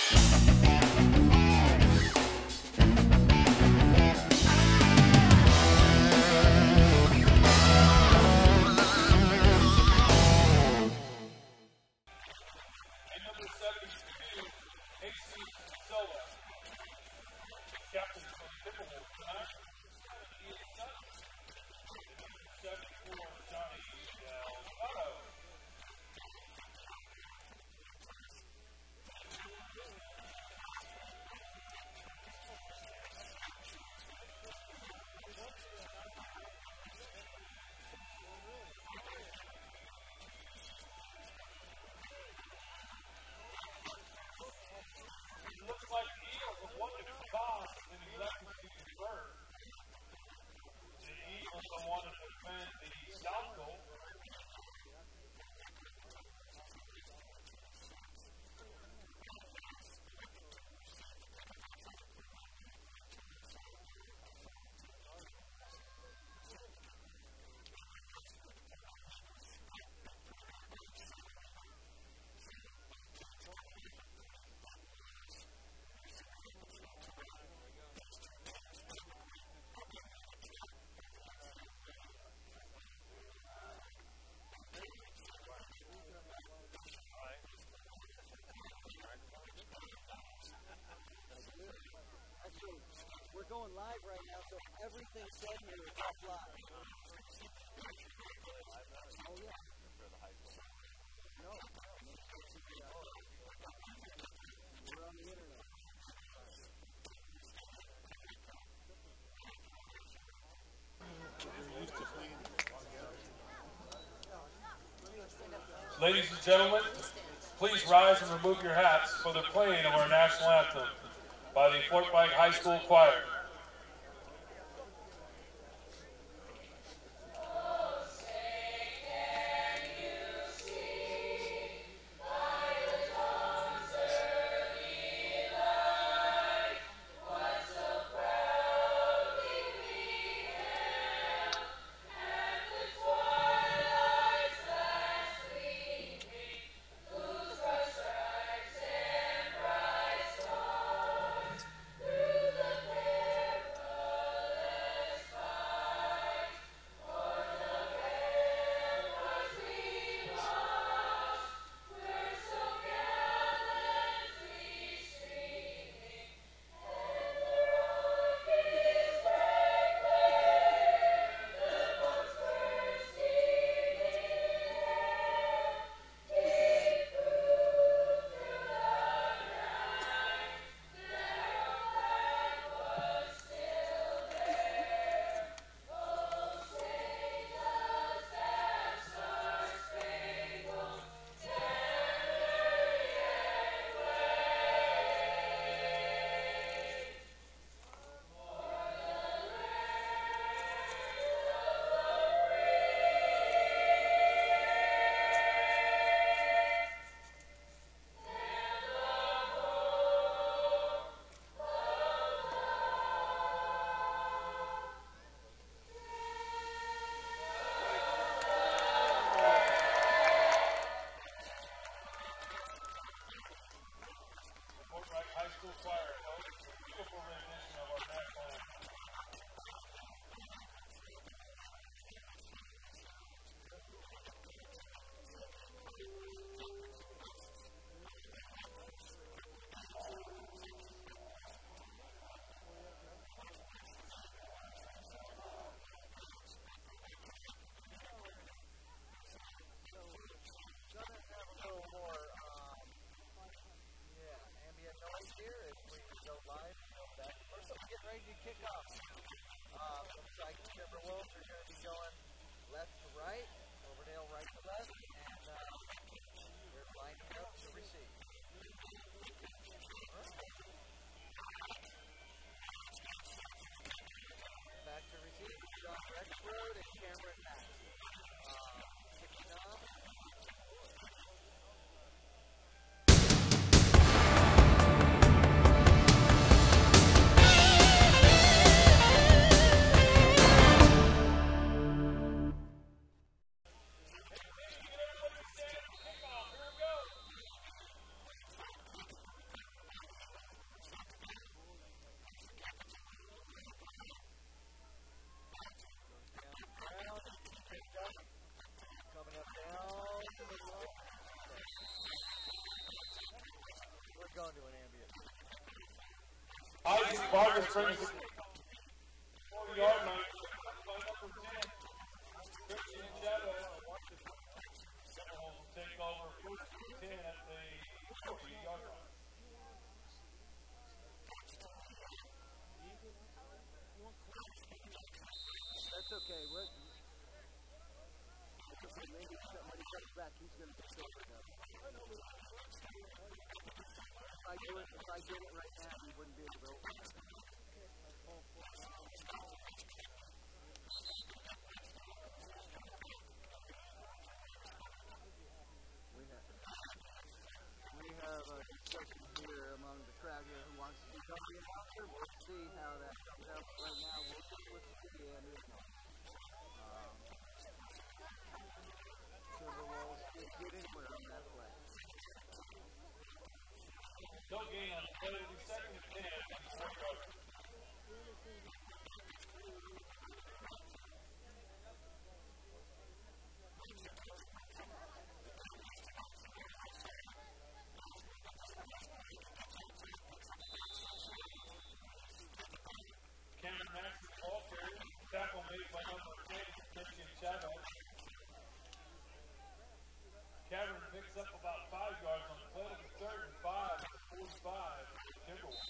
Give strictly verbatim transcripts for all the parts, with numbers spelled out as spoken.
We're going live right now, so everything said here is off live. Oh, yeah. For the high school. No, no. We're on the internet. Ladies and gentlemen, please rise and remove your hats for the playing of our national anthem by the Fort Pike High School Choir. Kick off. Uh, looks like Timberwolves are going to be going left to right, Overdale right to left, and uh, they're lining up to receive. Back to receive, John Rexroad and Cameron Max. Uh, kicking off. Isaac Vargas brings it forty-yard line. By number ten, Christian Chavez. Center will take over first and ten at the forty-yard line. That's okay. What? Maybe when he comes back, he's going to take over now. If I do it, if I did it right now, he wouldn't be able to open it. We have, we have a discussion here among the crowd here who wants to become the announcer. We'll see how that comes out. Right now, we'll see what's the end is now. Um, Timberwolves can't get anywhere on that play. No gain on the play. It'll be second and ten. Cameron Maxey, ball carrier. Tackle made by number ten, Christian Chavez. Cameron picks up about five yards on the play of the third and five, forty-five, Timberwolves.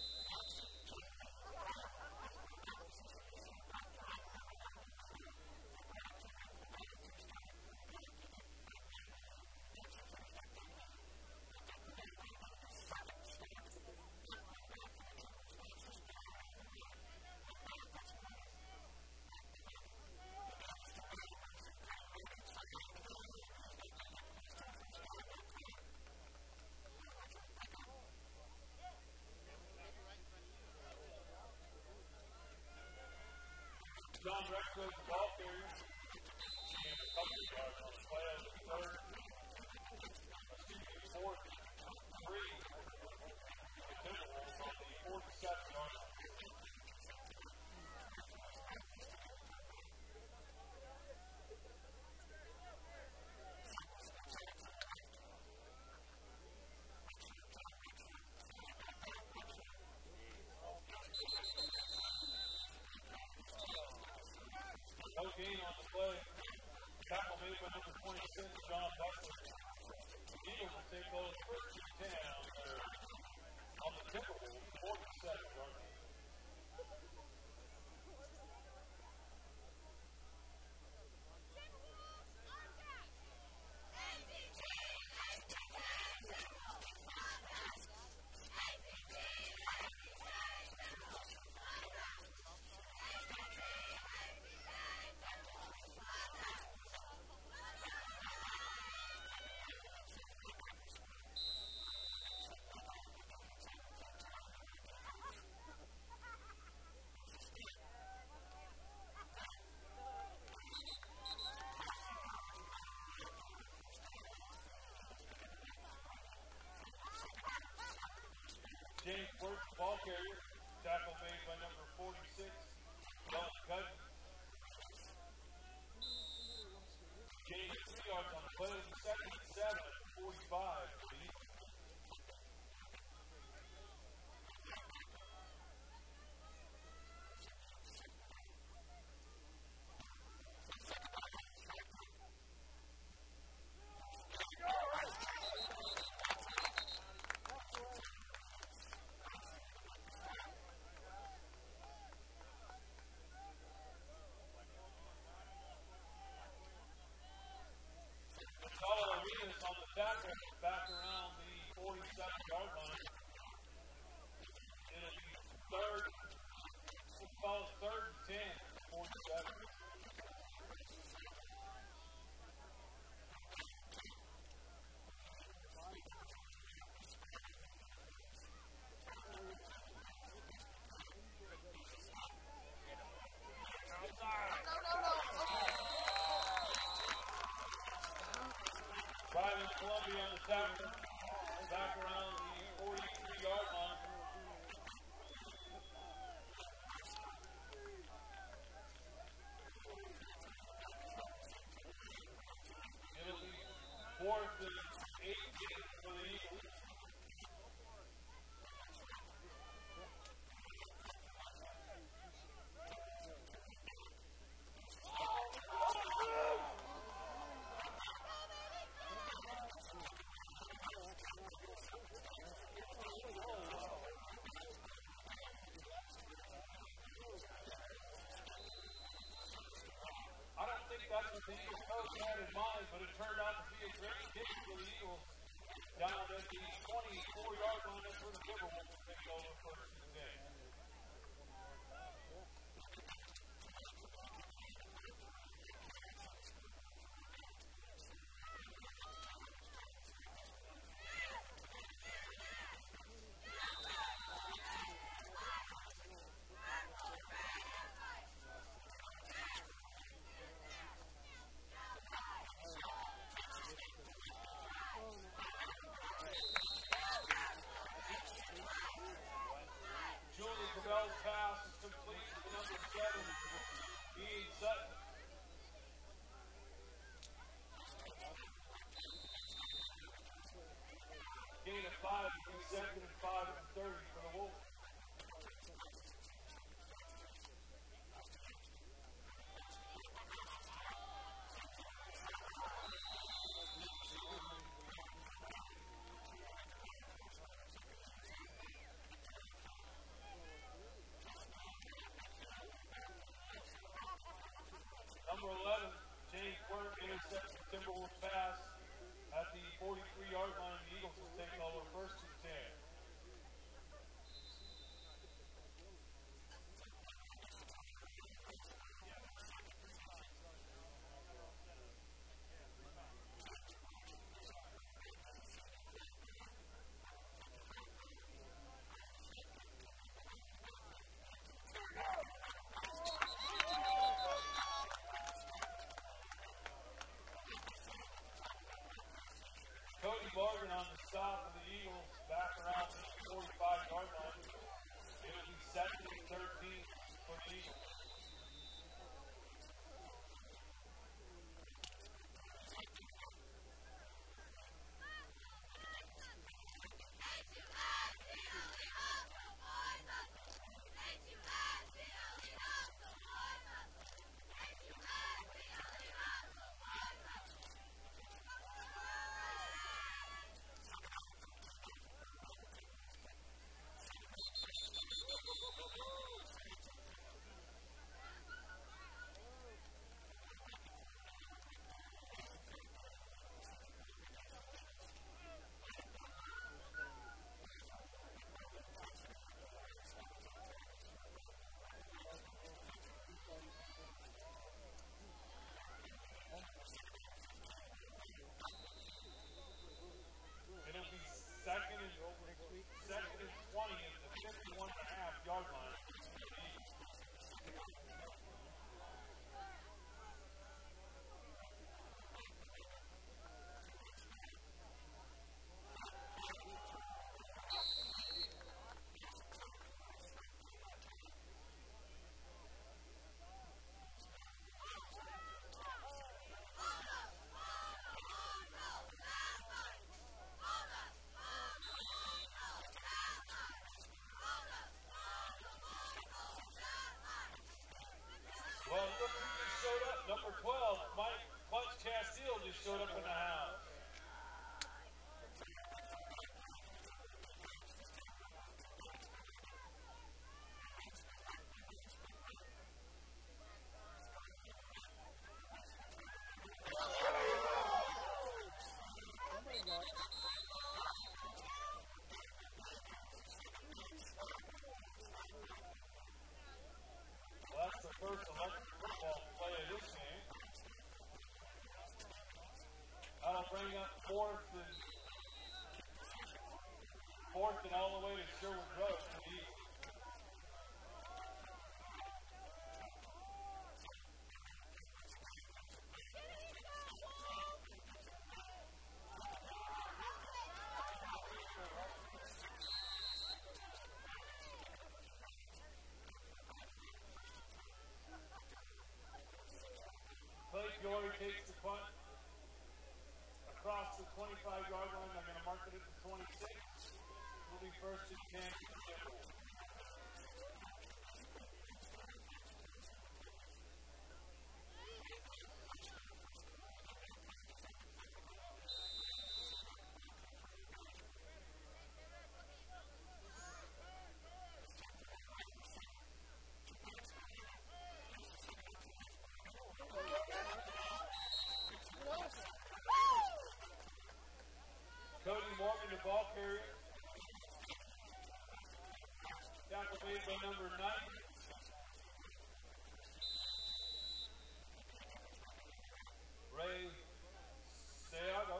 John Rexford, the ball carrier, and a couple of yards on the play of the third, excuse me, fourth, three, the Timberwolves on the forty-seven yard line. No gain on the play. Tackle made by number twenty-six, John the Eagle coach had in mind, but it turned out to be a great hit for the Eagles. Down at the twenty-four yard line, that's where the Timberwolves will take over first and ten. Bell's pass is complete to number seven, Ian Sutton. Gain of five, second and five and thirty for the Wolves. Number eleven, James Quirk intercepts the Timberwolves pass at the forty-three yard line. The Eagles will take over first and ten. Cody Bargan on the stop of the Eagles, back around the forty-five yard line. It'll be second and thirteen for the Eagles. Second and, second and twenty at the fifty-one and a half yard line. Well, look who just showed up. Number twelve, Mike Clutch Castile just showed up in the house. Well, that's the first electric football play of this game. That'll bring up fourth and fourth and all the way to Sherwood Road to the east. Clay Fiore takes the punt across the twenty-five yard line. They're going to mark it at the twenty-six. Will be first and ten. by number nine. Ray Seago.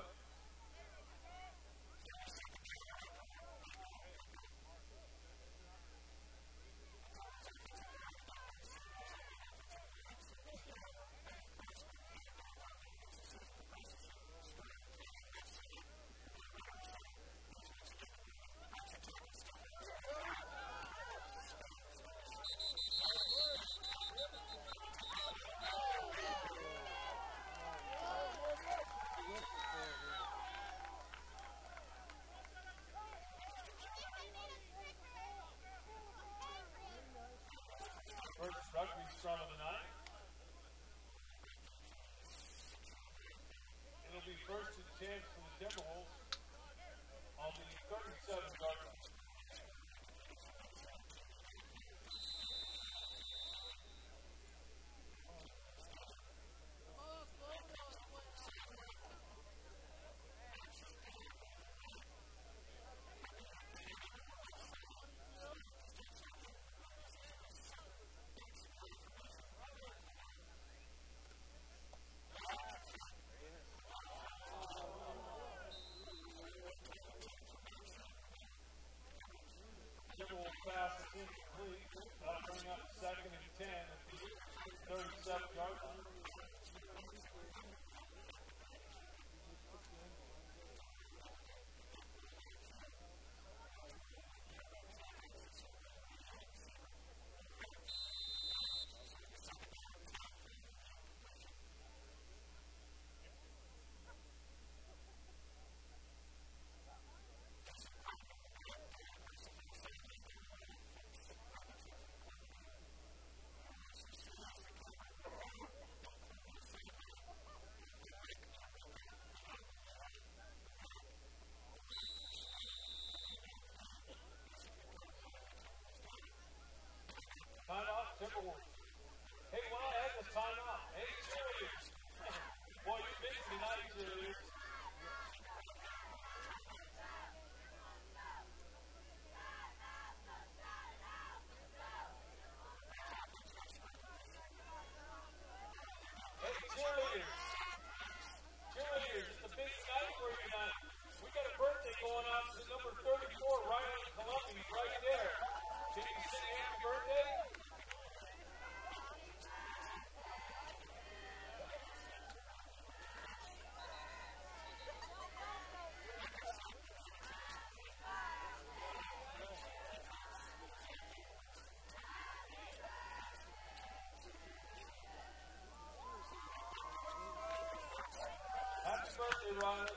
First rugby scrum of the night. It'll be first and ten for the Timberwolves on the thirty-seven yard line. Timberwolves pass is incomplete. That'll bring up second and ten at the thirty-seven yard line. Timeout, Timberwolves. Hey, when I had this timeout, hey, cheerleaders. Boy, you busy tonight, cheerleaders. Hey, cheerleaders. Cheerleaders, it's a busy night for you tonight. We got a birthday going on to number thirty-four, Ryan Columbia, right there. Can you sing happy birthday? Happy birthday, Ryan.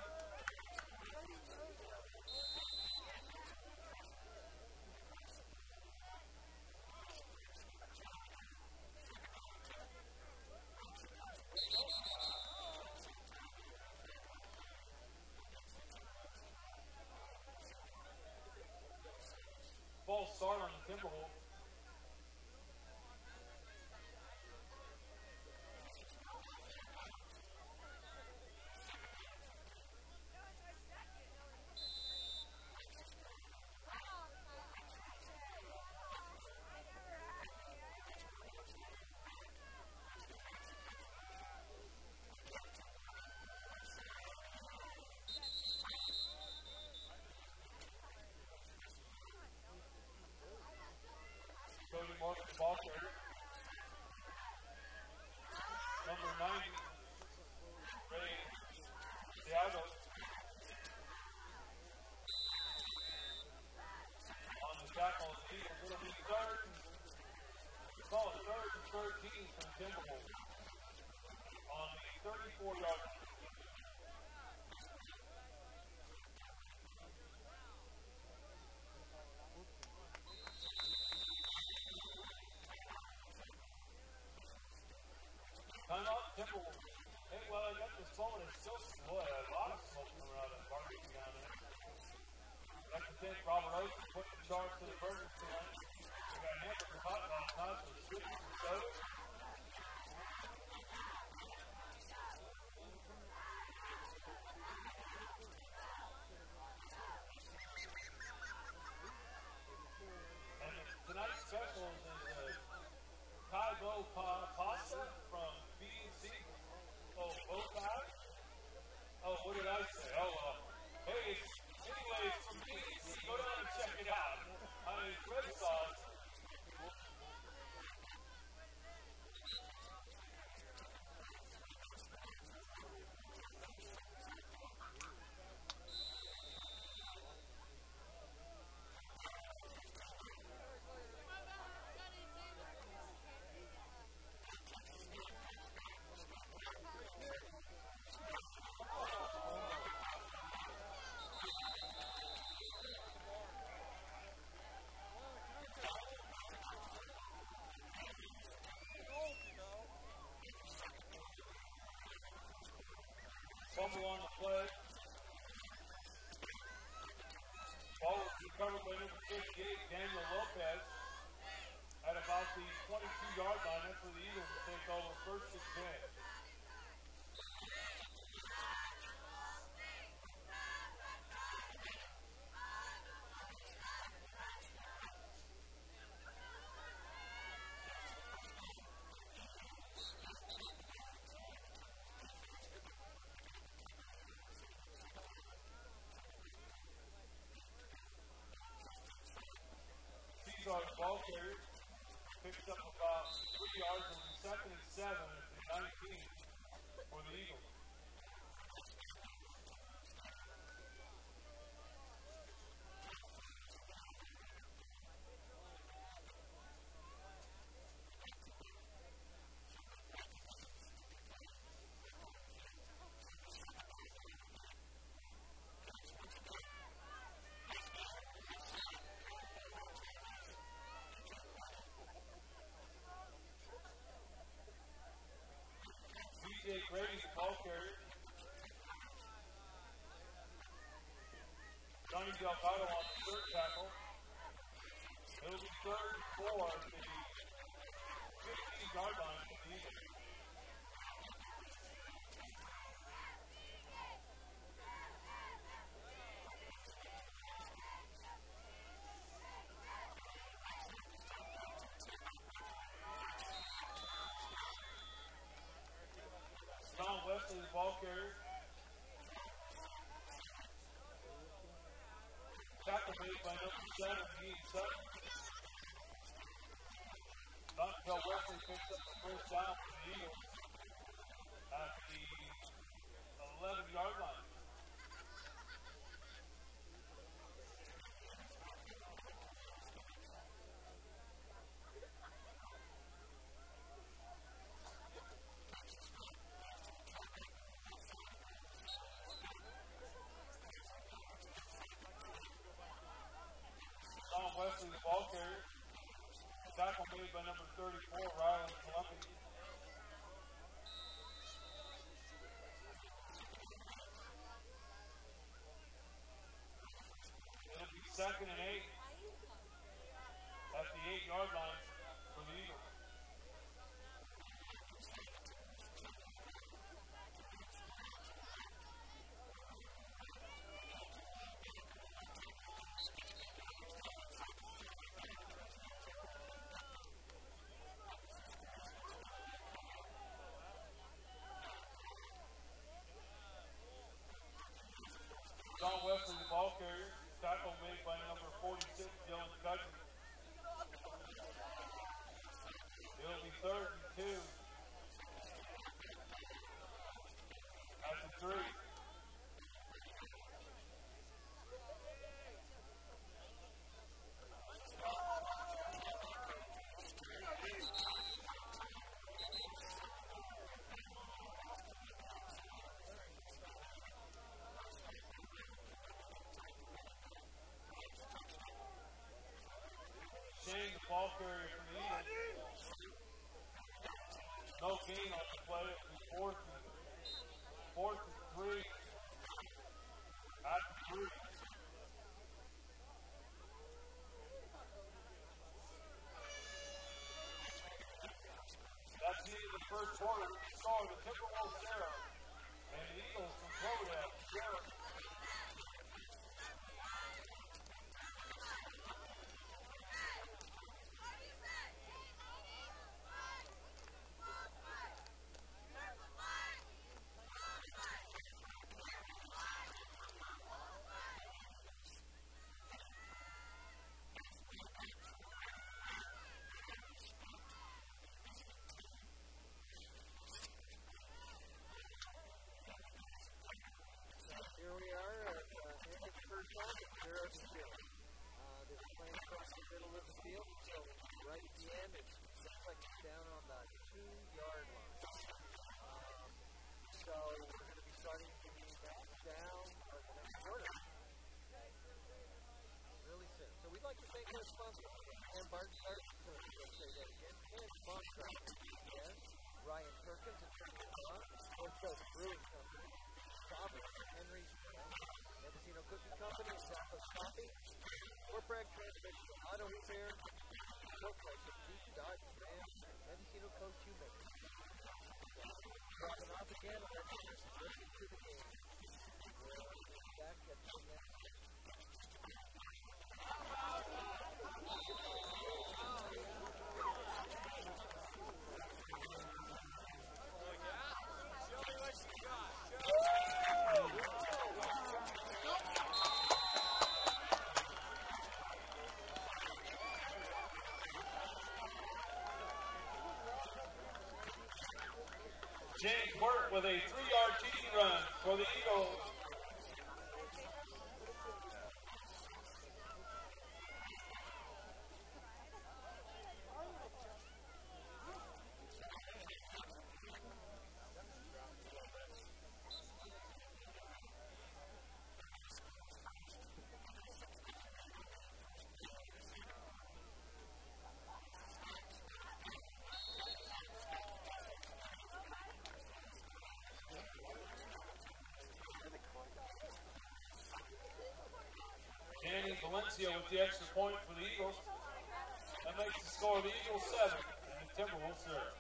False start on the Timberwolves. Cody Martin, ball player. Number ninety, Ray Seago. On the tackle, it's going to be third. Call it third and thirteen from Timberwolves. On the thirty-four yard line. Timeout, Timberwolves. Hey, well, I got this phone. It's so slow. I had a lot of smoke coming out of that barbecue down there. I'd like to thank Robert Oates for putting the charge to the burgers tonight. We got hamburger hot dog tots with sweets and soda. And tonight's special take over first and ten. Our ball carrier picks up about three yards on the second and seven at the nineteen for the Eagles. Jake Brady's the ball carrier. Johnny Delgado on the third tackle. It'll be third and four at the fifteen-yard line for the Eagles. Wesley, the ball carrier. Tackle made by number seven, Dean Sutton. Dontel Wesley picks up the first down for the Eagles at the eleven-yard line. Wesley, the ball carrier. Tackle made by number thirty-four, Ryland Columbia. It'll be second and eight at the eight-yard line for the Eagles. John Wesley, the ball carrier. Tackle made by number forty-six, Dylan Cudgeon. It'll be third and two at the three. Shane, the ball carrier for the Eagles. No gain on the play. It'll be fourth and, fourth and three at the three. That's the end of the first quarter. We saw the Timberwolves zero and the Eagles from Cloverdale zero. Here we are at the end of the first half, zero to zero. Uh, they were playing across the middle of the field, so right at the end, it seems like it's down on the two-yard line. Um, so we're going to be starting to be back down for the next quarter. Really soon. So we'd like to thank our sponsor, and Barton Art, let's say that again, and sponsor, yes, Ryan Perkins and Trinity Pond, Northwest Brewing Company, Sovereign, Henry's, Mendocino Cookie Company, and Southwest Coffee, Corprag Transmission, Auto Repair, Corprag, Jeep, Dodge, Ram, Mendocino Coast Shoemaker. Dropping off again, and then there's some listening to the game. We'll back at the end. James Work with a three-yard cheating run for the Eagles. Danny Valencia with the extra point for the Eagles. That makes the score of the Eagles seven, and the Timberwolves serve.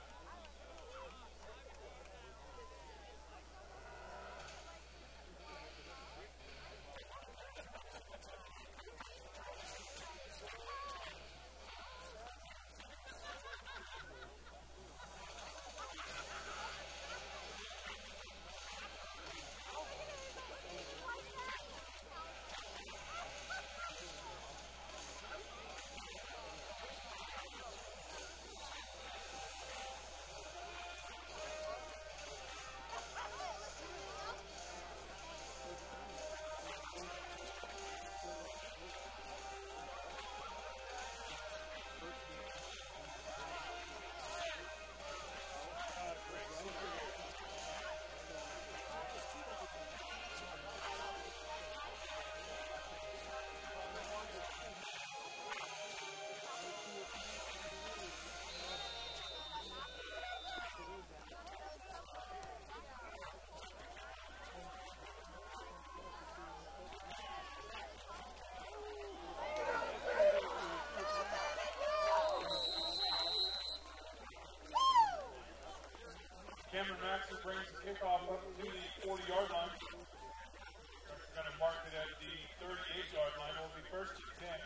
Cameron Maxson brings the kickoff up to the forty-yard line. We're going to mark it at the thirty-eight-yard line. It will be first and ten.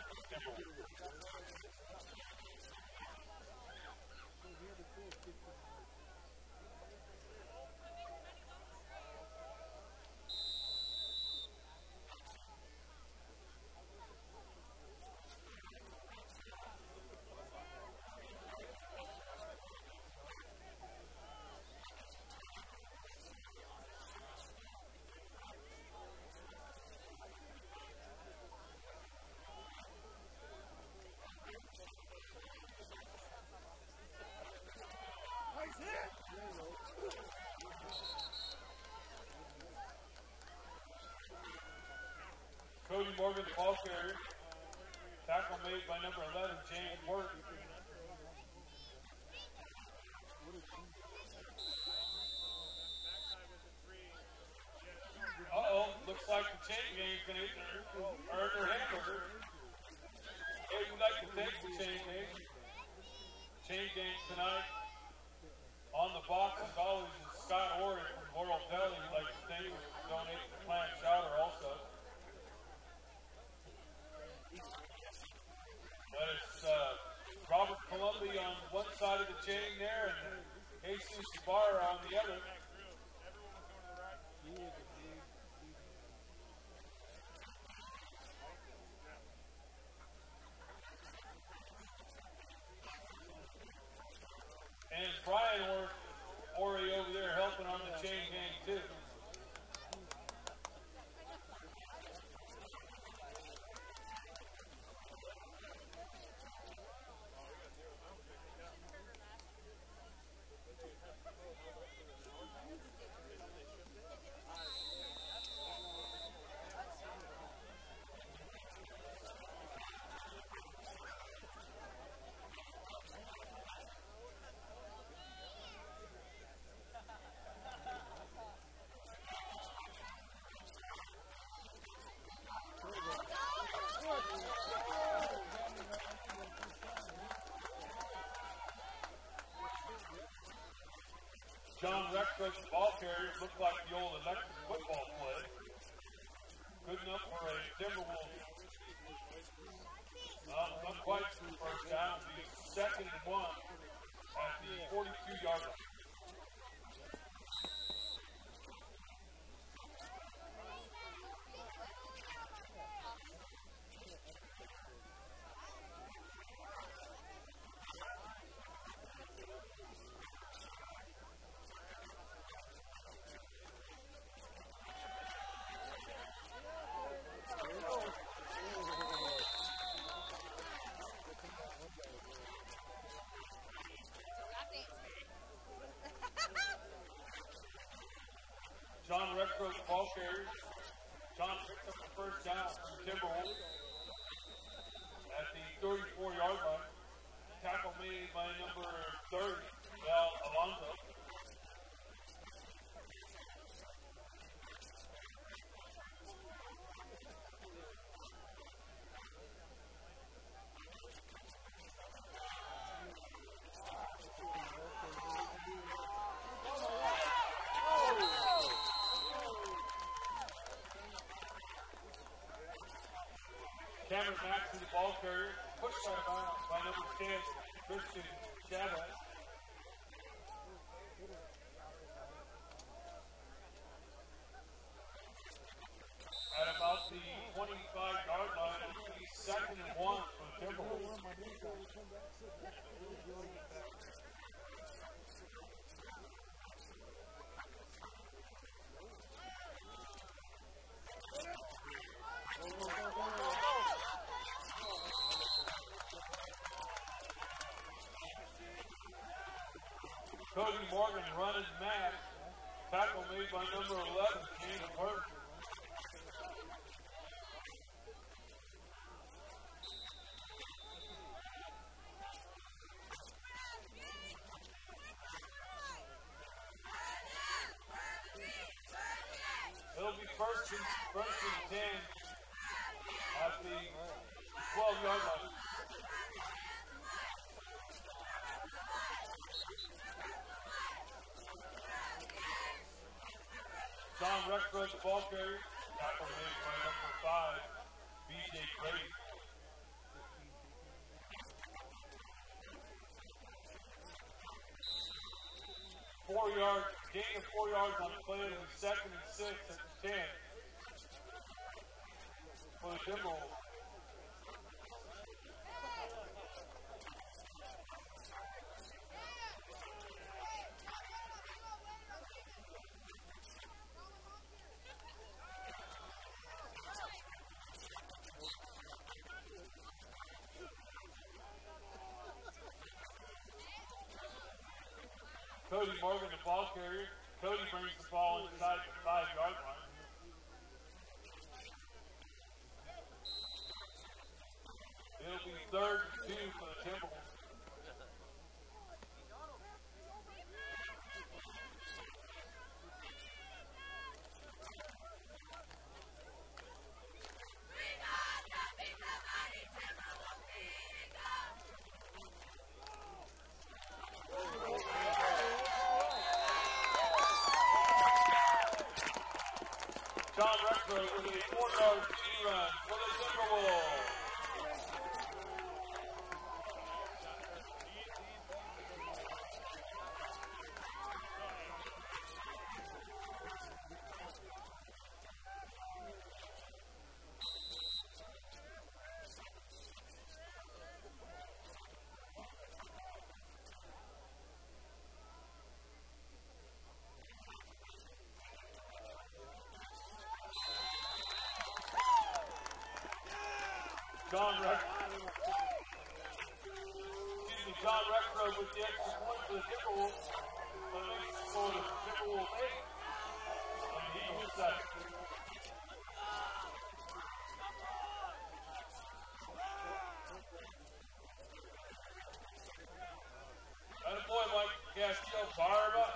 Cody Morgan, the ball carrier. Tackle made by number eleven, James Work. Uh-oh, looks like the chain game's going to earn their hamburger. Hey, we'd like to thank the chain game. Chain game tonight. On the box, as always, is Scott Horry from Laurel Deli. We'd like to thank you for donating the clam chowder also. That is uh, Robert Columbia on one side of the chain there and Jesus Ibarra on the other. And Brian Ori over there helping on the chain gang too. Coach ball carriers look like the old electric football play. Good enough for a Timberwolves. Uh, not quite the first down. It'll be second and one at the forty-two yard line. John Rexroth, ball carrier. John picks up the first down from Timberwolves at the thirty-four yard line. Tackle made by number thirty, Mel Alonso. Cameron Maxey, the ball carrier, pushed out of bounds by number ten, Christian Chavez. At about the twenty-five yard line, it'll be second and one for the Timberwolves. Cody Morgan running mad. Tackle made by number eleven, James Burton. It'll be first and, first and ten at the twelve yard line. John Rexroth, the ball carrier. Tackle made by number five, B J Brady. Four yards, gain of four yards on the play. It'll be second and six at the ten for the Timberwolves. Cody Morgan, the ball carrier. Cody brings the ball inside the five yard line. It'll be third and two for the Timberwolves. John Rexroth with a four-yard T D run for the Timberwolves. John Rexroth, excuse me, John Rexroth with the extra point for the Timberwolves. That makes the score the Timberwolves eight, and the Eagles seven. And a boy like Castillo fired up.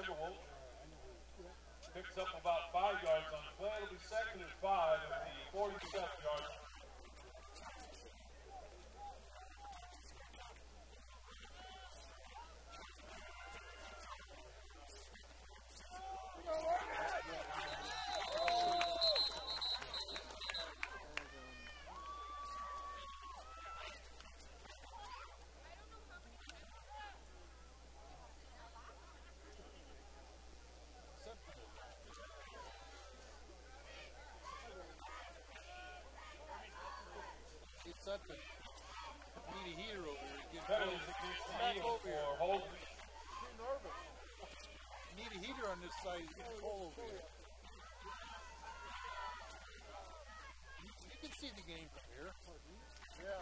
Timberwolves. Picks up about five yards on the play. It'll be second and five at the forty-seven yard line. Sutton. Need a heater over here. Get Penalties against the Eagles for holding. Too nervous. Need a heater on this side. It's getting cold over here. You, you can see the game from here. Yeah.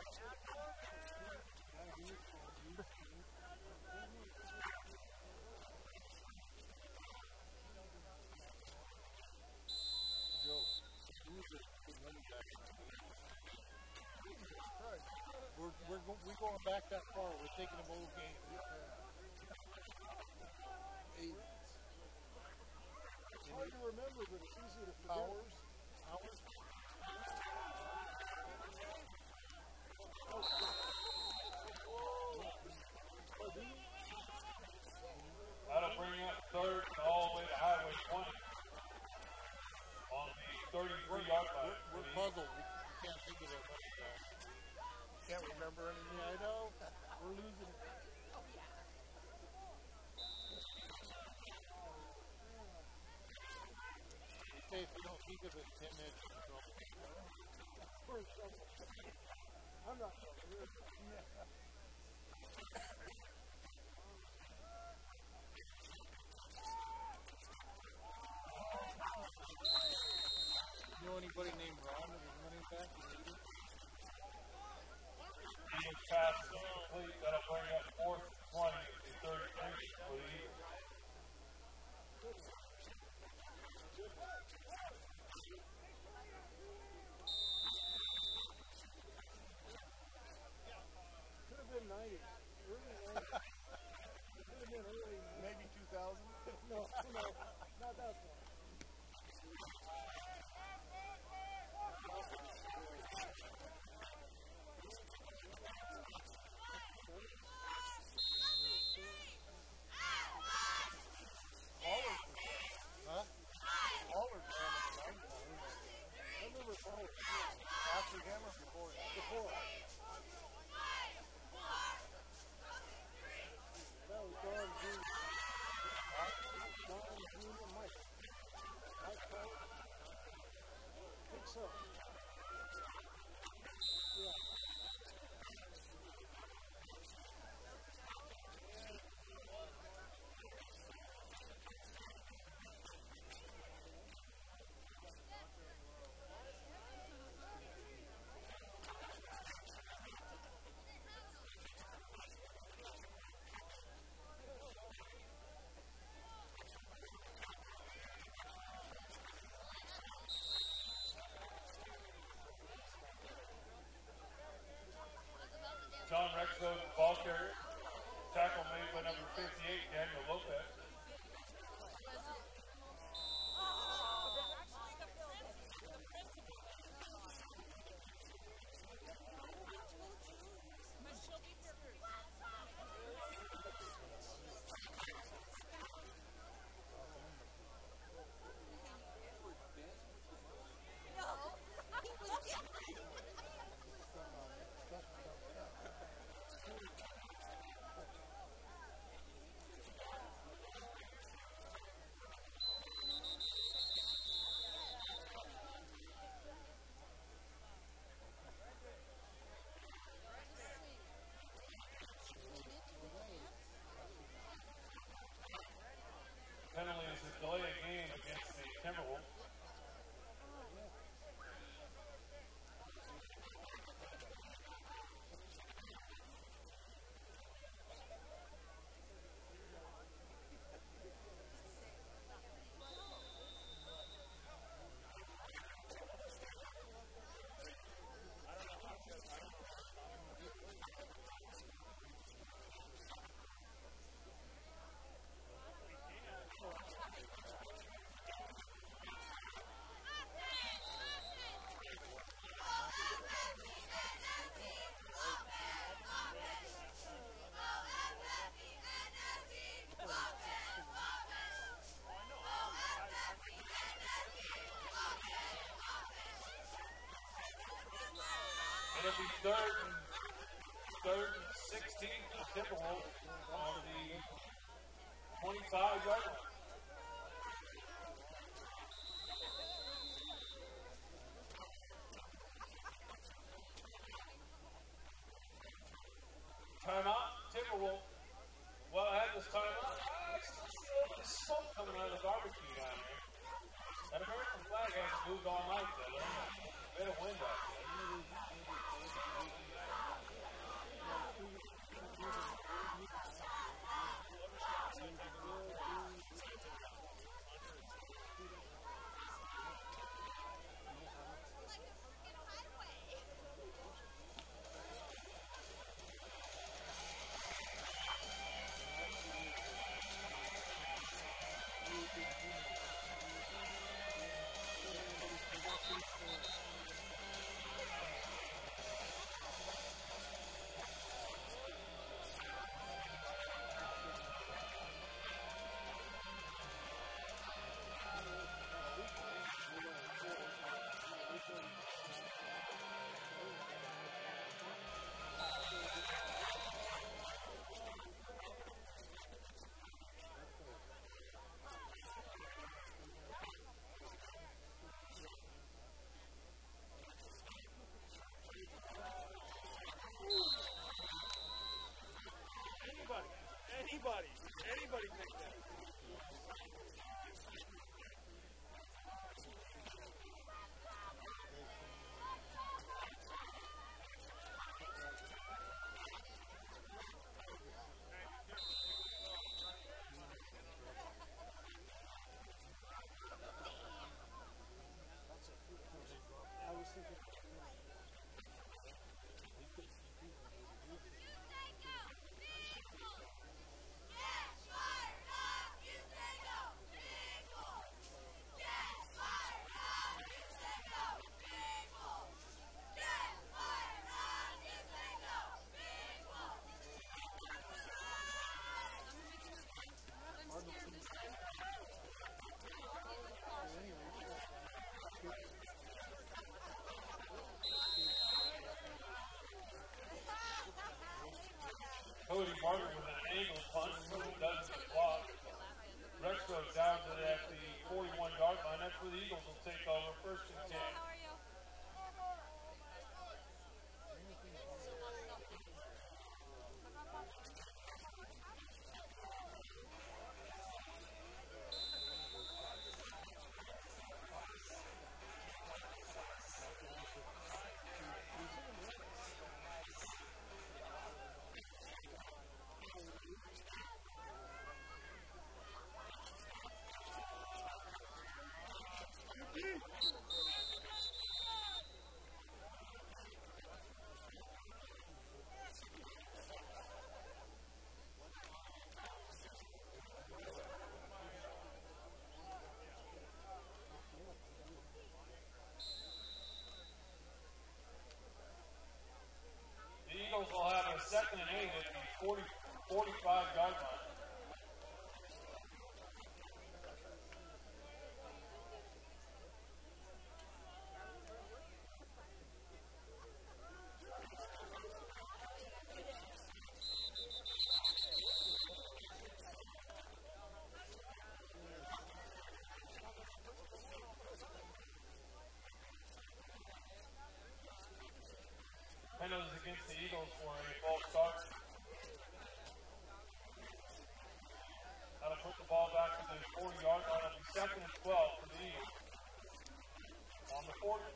Joe, who's the good running back in the game? We're, we're, go, we're going back that far. We're taking them whole game. Eight. It's hard to remember, but it's easy to forget. Hours. Hours. That'll bring up third and all the way to Highway twenty. On the thirty-three yard line. We're, we're puzzled. We can't think of it. Can't remember anything. I know. We're losing it. We say if you don't think of it in ten minutes, you're in trouble. I'm not sure. You know anybody named Ron that is running back? Ian pass is complete. That'll bring up fourth and twenty to thirty-three for the Eagles. Could have been nineties. Early nineties. Could have been early nineties. Maybe two thousand? No, no, not that far. After him or before him? Before. That was Don Junior Don Junior Mike. sixteen for the Timberwolves on the twenty-five yard line. Timeout, Timberwolves. Well, I had this timeout. There's smoke coming out of the barbecue down there. That American flag hasn't moved all night, though. There's a bit of wind out there. Anybody, anybody think that? I was thinking. Cody Martin with an angle punch, so he doesn't get blocked. Rexrow down to the, at the forty-one yard line. That's where the Eagles will take over first and ten. Eagles will have a second and eight at the forty, forty-five yard line. Penalties against the Eagles for a false start. That'll put the ball back to the forty yard line. It'll be second and twelve for the Eagles. On the forty.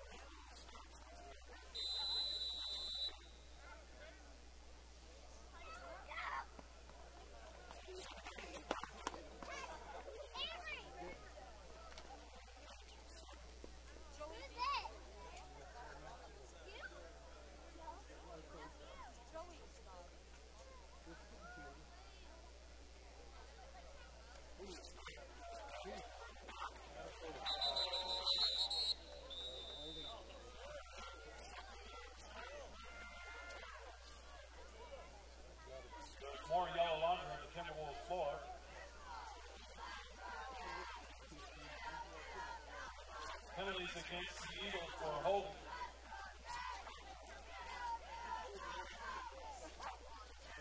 More yellow laundry on the Timberwolves floor. Penalties against the Eagles for holding.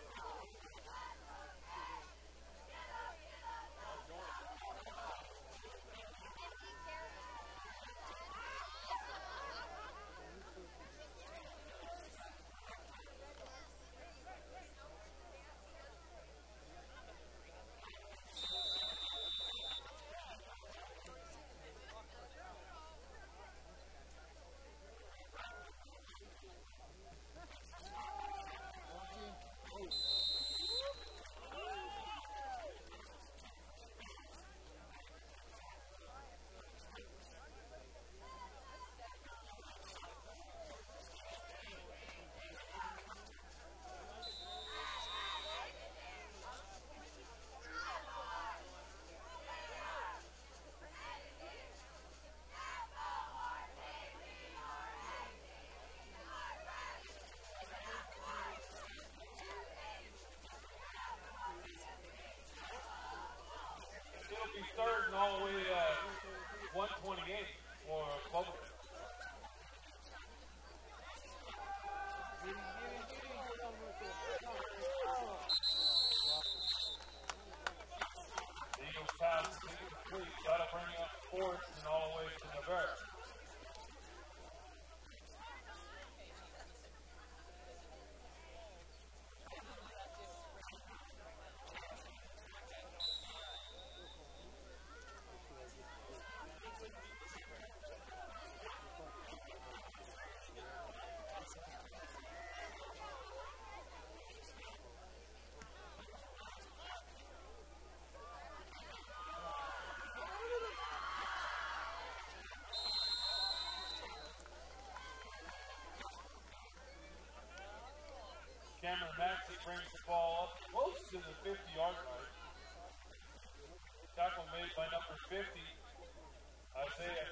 Cameron Maxey brings the ball up close to the fifty-yard line. Tackle made by number fifty, Isaiah.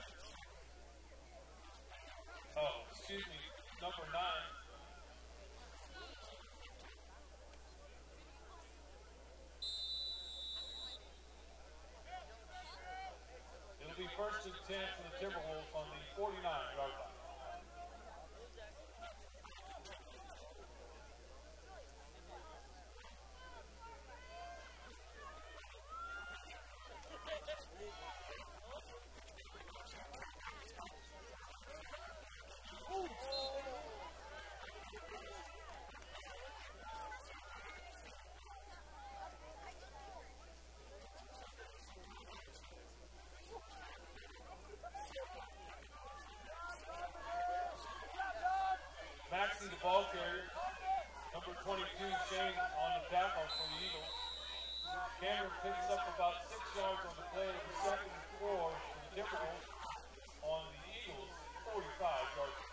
Oh, excuse me, number nine. It'll be first and ten for the Timberwolves on the forty-nine-yard line. Maxey, the ball carrier. Number twenty-two, Shane, on the tackle for the Eagles. Cameron picks up about six yards on the play of the second and four for the Timberwolves on the Eagles' forty-five-yard line.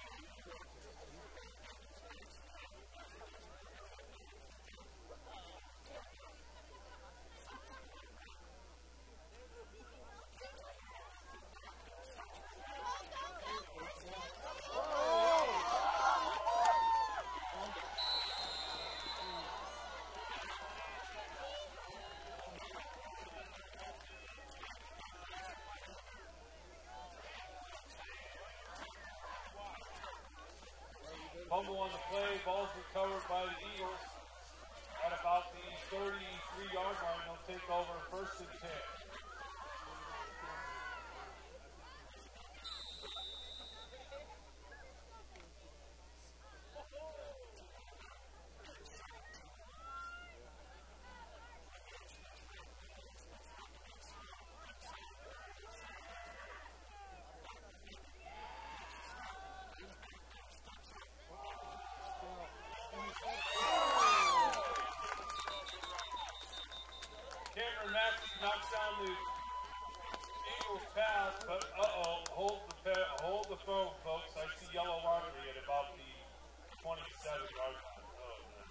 Fumble on the play, ball's recovered by the Eagles at about the thirty-three-yard line. They'll take over first and ten. Cameron Maxey knocks down the Eagles pass, but uh-oh, hold the pa- hold the phone, folks. I see yellow laundry at about the twenty-seven-yard line. Oh, man.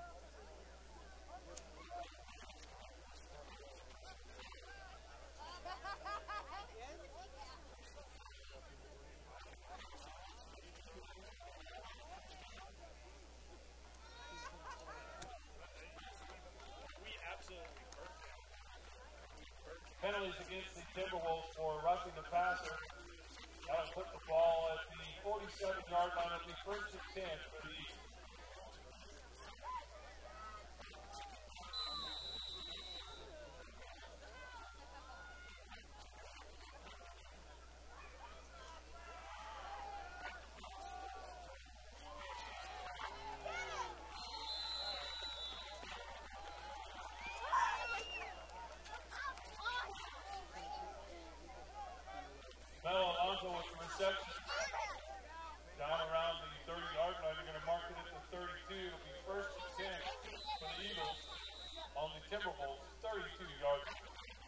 Penalties against the Timberwolves for roughing the passer. That'll put the ball at the forty-seven-yard line at the first and ten for the Eagles. Melo Alonso with the reception. Down around the thirty-yard line. They're going to mark it at the thirty-two. It'll be first and ten for the Eagles on the Timberwolves' thirty-two-yard line.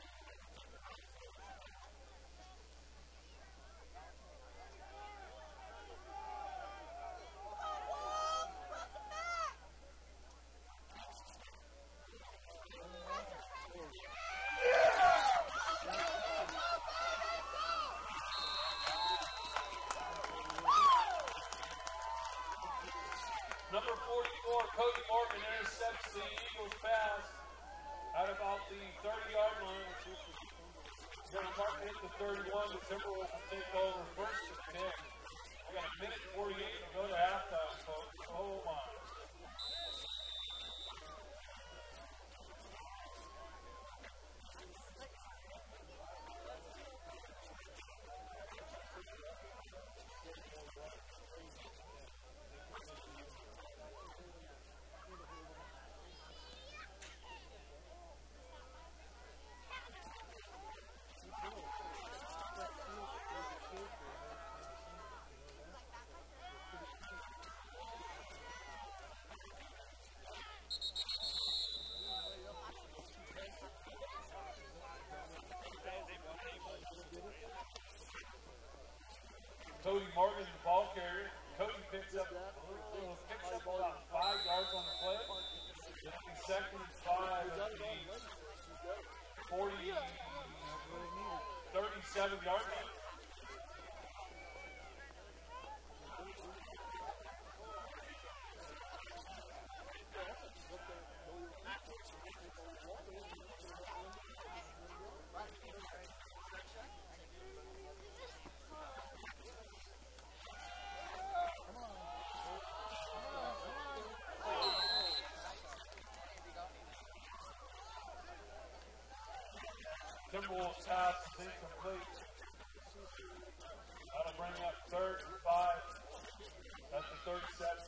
Number forty-four, Cody Morgan intercepts the Eagles pass at about the thirty-yard line. He's going to mark it at the thirty-one. The Timberwolves will take over first and ten. We got a minute forty-eight to go to halftime, folks. Oh, my. second and five at the forty, thirty-seven yard line. Timberwolves pass is incomplete. That'll bring up third and five at the thirty-seven.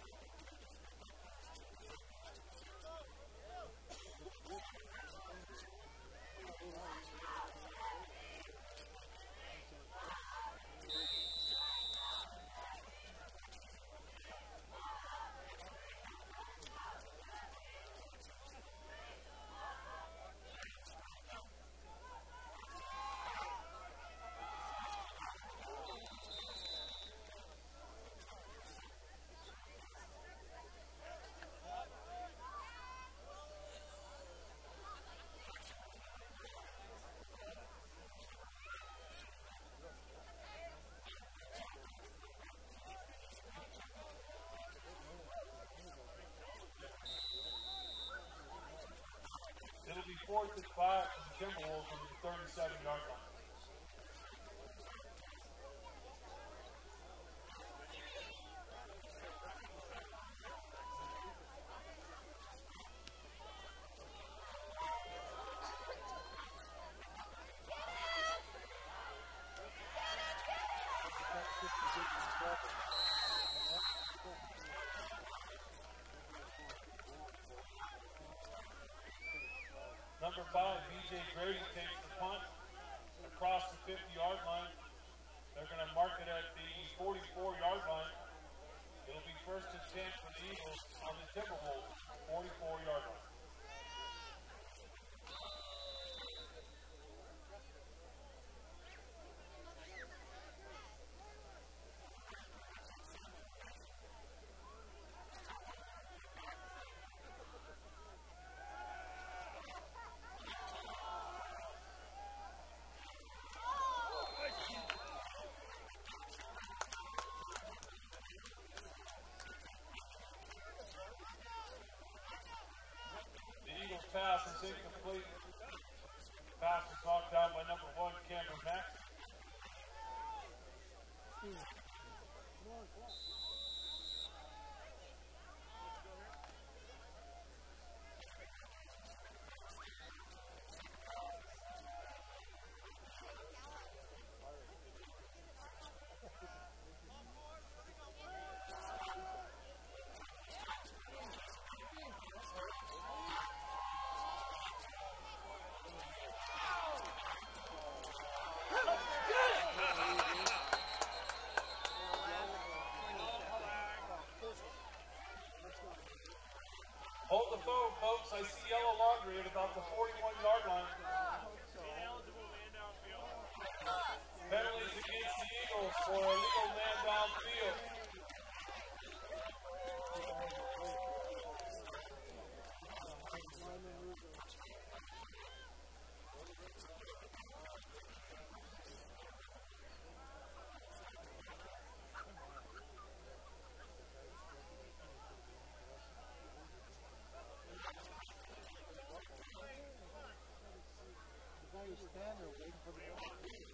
It'll be fourth and five for the Timberwolves on the thirty-seven yard line. Number five, B J Grady takes the punt across the fifty yard line. They're going to mark it at the forty-four yard line. It'll be first and ten for the Eagles on the Timberwolves, forty-four yard line. Pass is incomplete. Pass is knocked down by number one, Cameron Mack. Hold the phone, folks. I see yellow laundry at about the forty-one yard line. Penalties against the Eagles for a legal man downfield. Stand there waiting for the ball.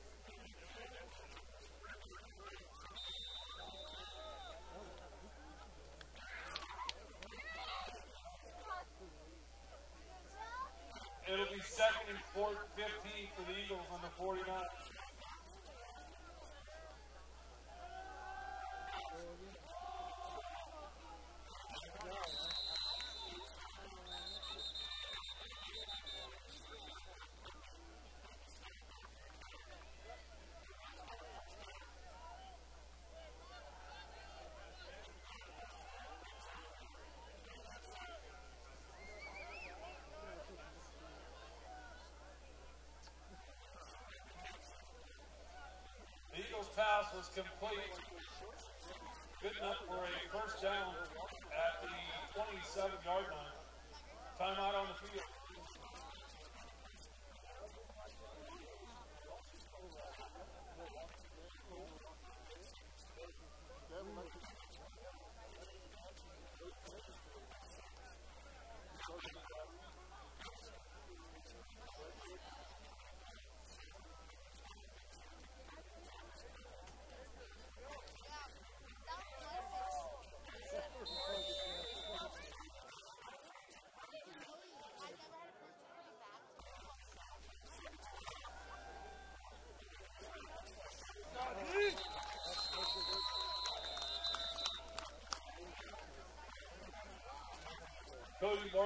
It'll be second and fourth, fifteen for the Eagles on the forty-nine. The Eagles' pass was complete. Good enough for a first down at the twenty-seven yard line.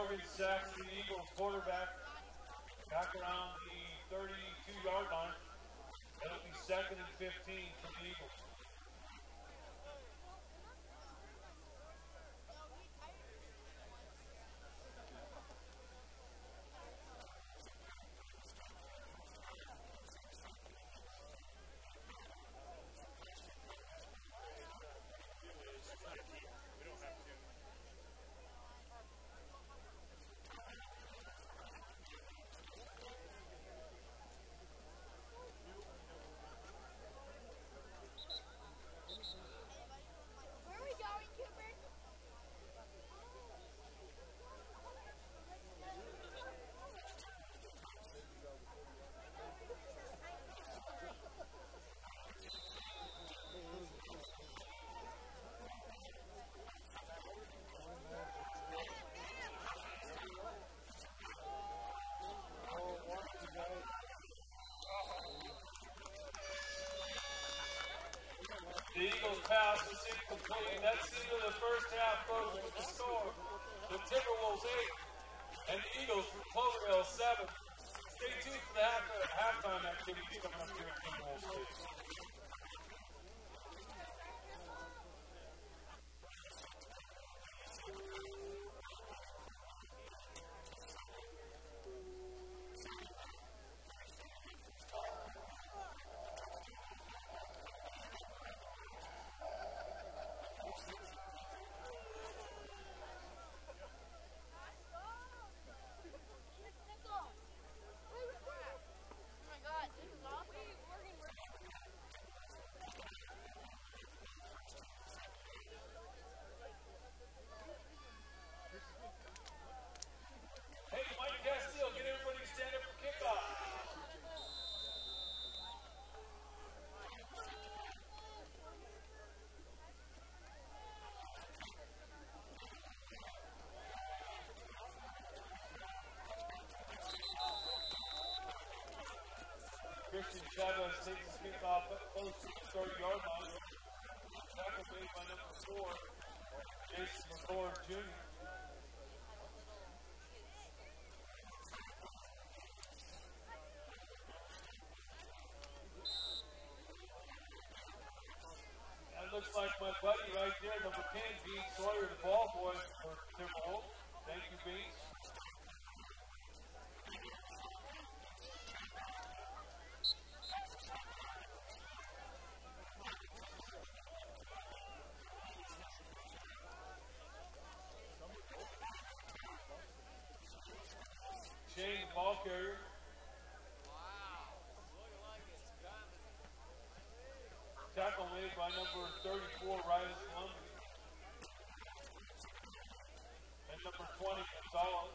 Morgan sacks the Eagles quarterback back around the thirty-two yard line. That'll be second and fifteen for the Eagles. The Eagles pass is incomplete. That's the end of the first half, folks, with the score. The Timberwolves eight and the Eagles from Cloverdale seven. Stay tuned for the half, uh, halftime activities coming up here at Timberwolves Stadium. Christian Chavez takes his kickoff close to the thirty-yard line. Tackle made by number four, Jason McCord Junior That looks like my buddy right there, number ten, Bean Sawyer, the ball boy for Timberwolves. Thank you, Bean. Shane, the ball carrier. Wow. Looking like it's coming. Tackle made by number thirty-four, Ryan Columbia. And number twenty, Gonzalez.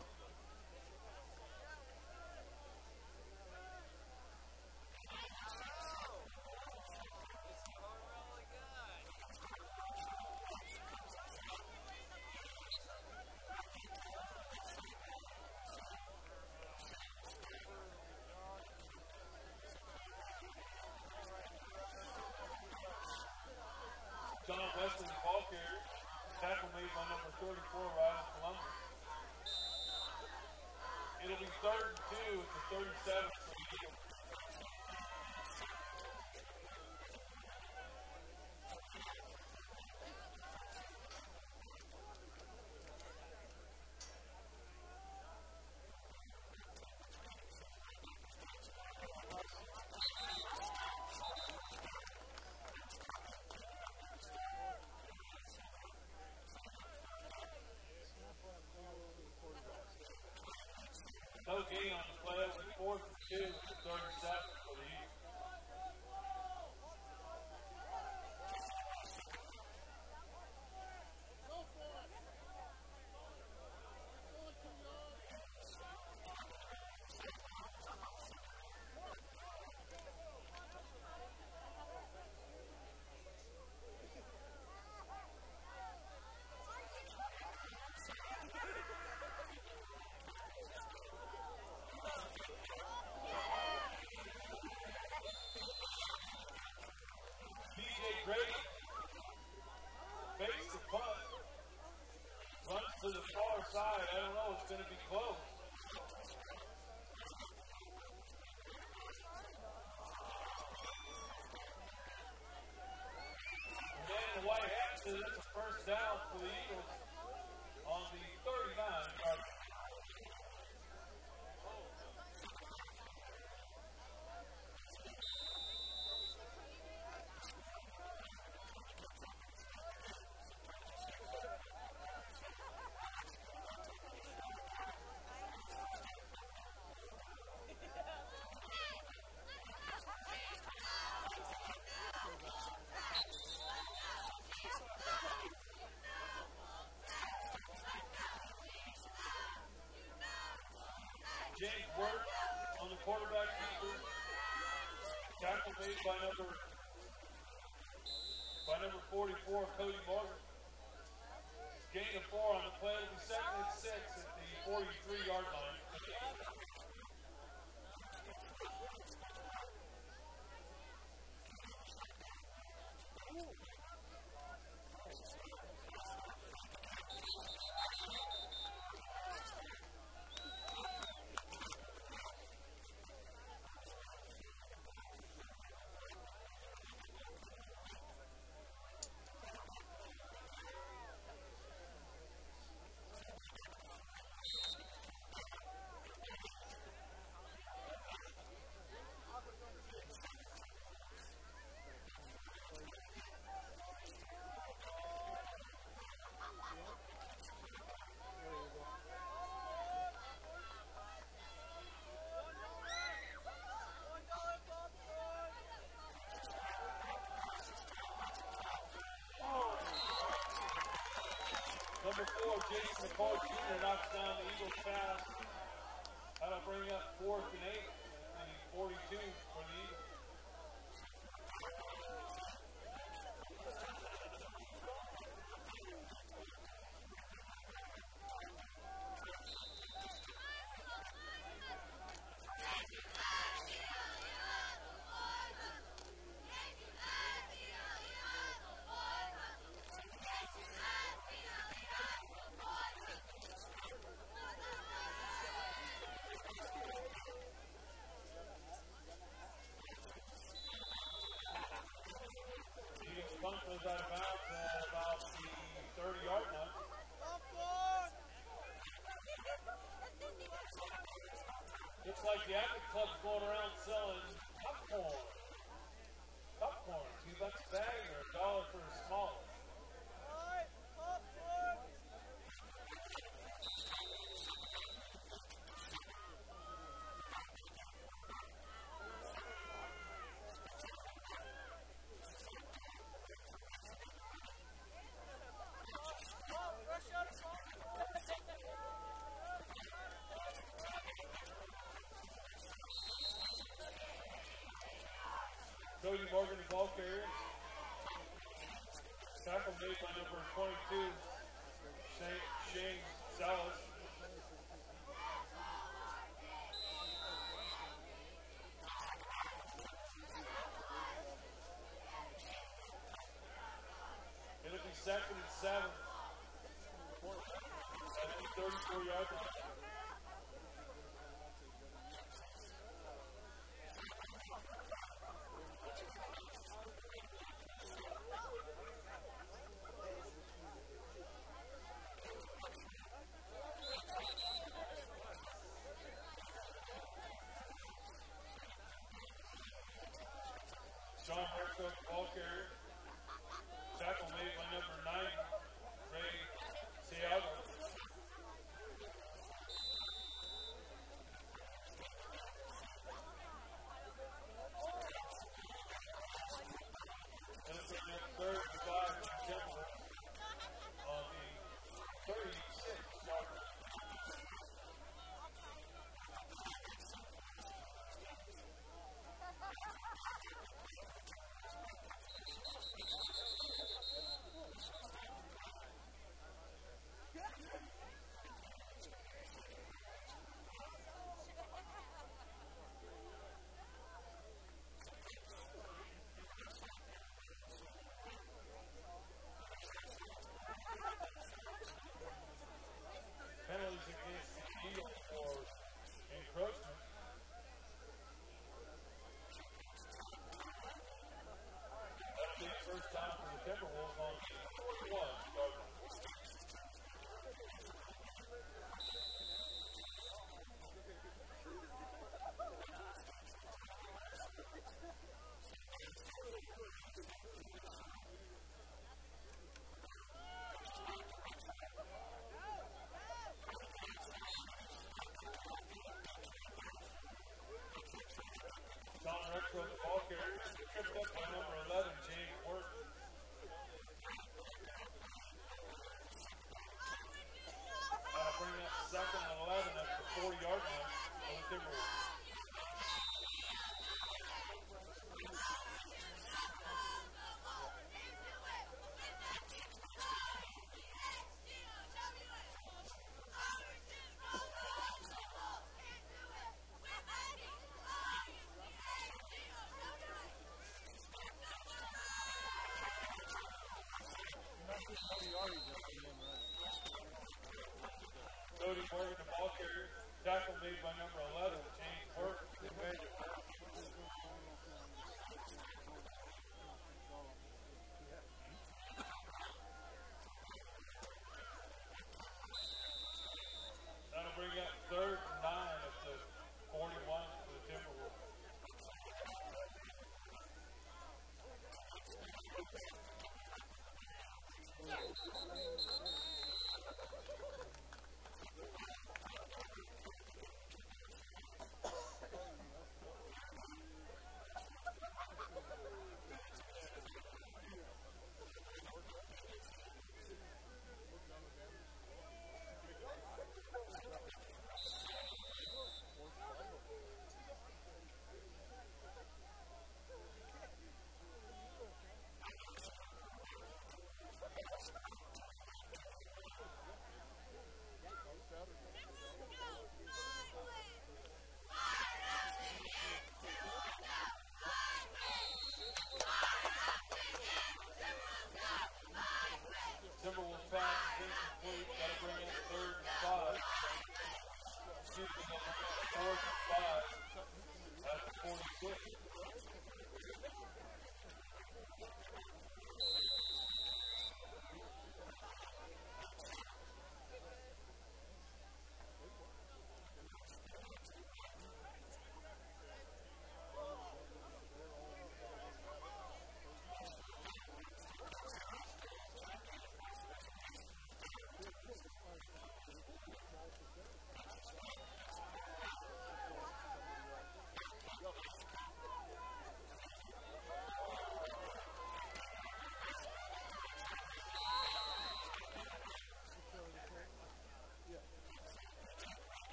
John Weston, the ball carrier. Tackle made by number thirty-four, Ryan Columbia. It'll be third and two at the thirty-seven for the Eagles. No gain on the play. It was fourth and two at the thirty-seven. made by number by number forty-four, Cody Morgan. Gain of four on the play. It'll be second and six at the forty-three yard line. Number four, Jason McCoy Junior knocks down the Eagles pass. That'll bring up fourth and eight and forty-two for the Eagles. Punt goes out of bounds at about the thirty yard line. Looks like the Athletic Club's going around selling popcorn. Popcorn, two bucks a bag or a dollar for a small. Cody Morgan, the ball carrier. Tackle made by number twenty-two, Shane, Shane Salas. It'll be second and seven. thirty-four yards. Sean Hertzog, ball carrier. Tackle made by number nine, Ray Seago. And it's in their third and five in Denver on the thirty-six yard line. Penalties against the Eagles for encroachment. That'll be the first time for the Timberwolves on forty-one yard line. John Rexroth, the ball carrier, tripped up by number eleven, James Work. That'll bring up second and eleven at the forty yard line for the Timberwolves. Tackle made by number eleven, James Burke. That'll bring up third and nine at the forty-one for the Timberwolves.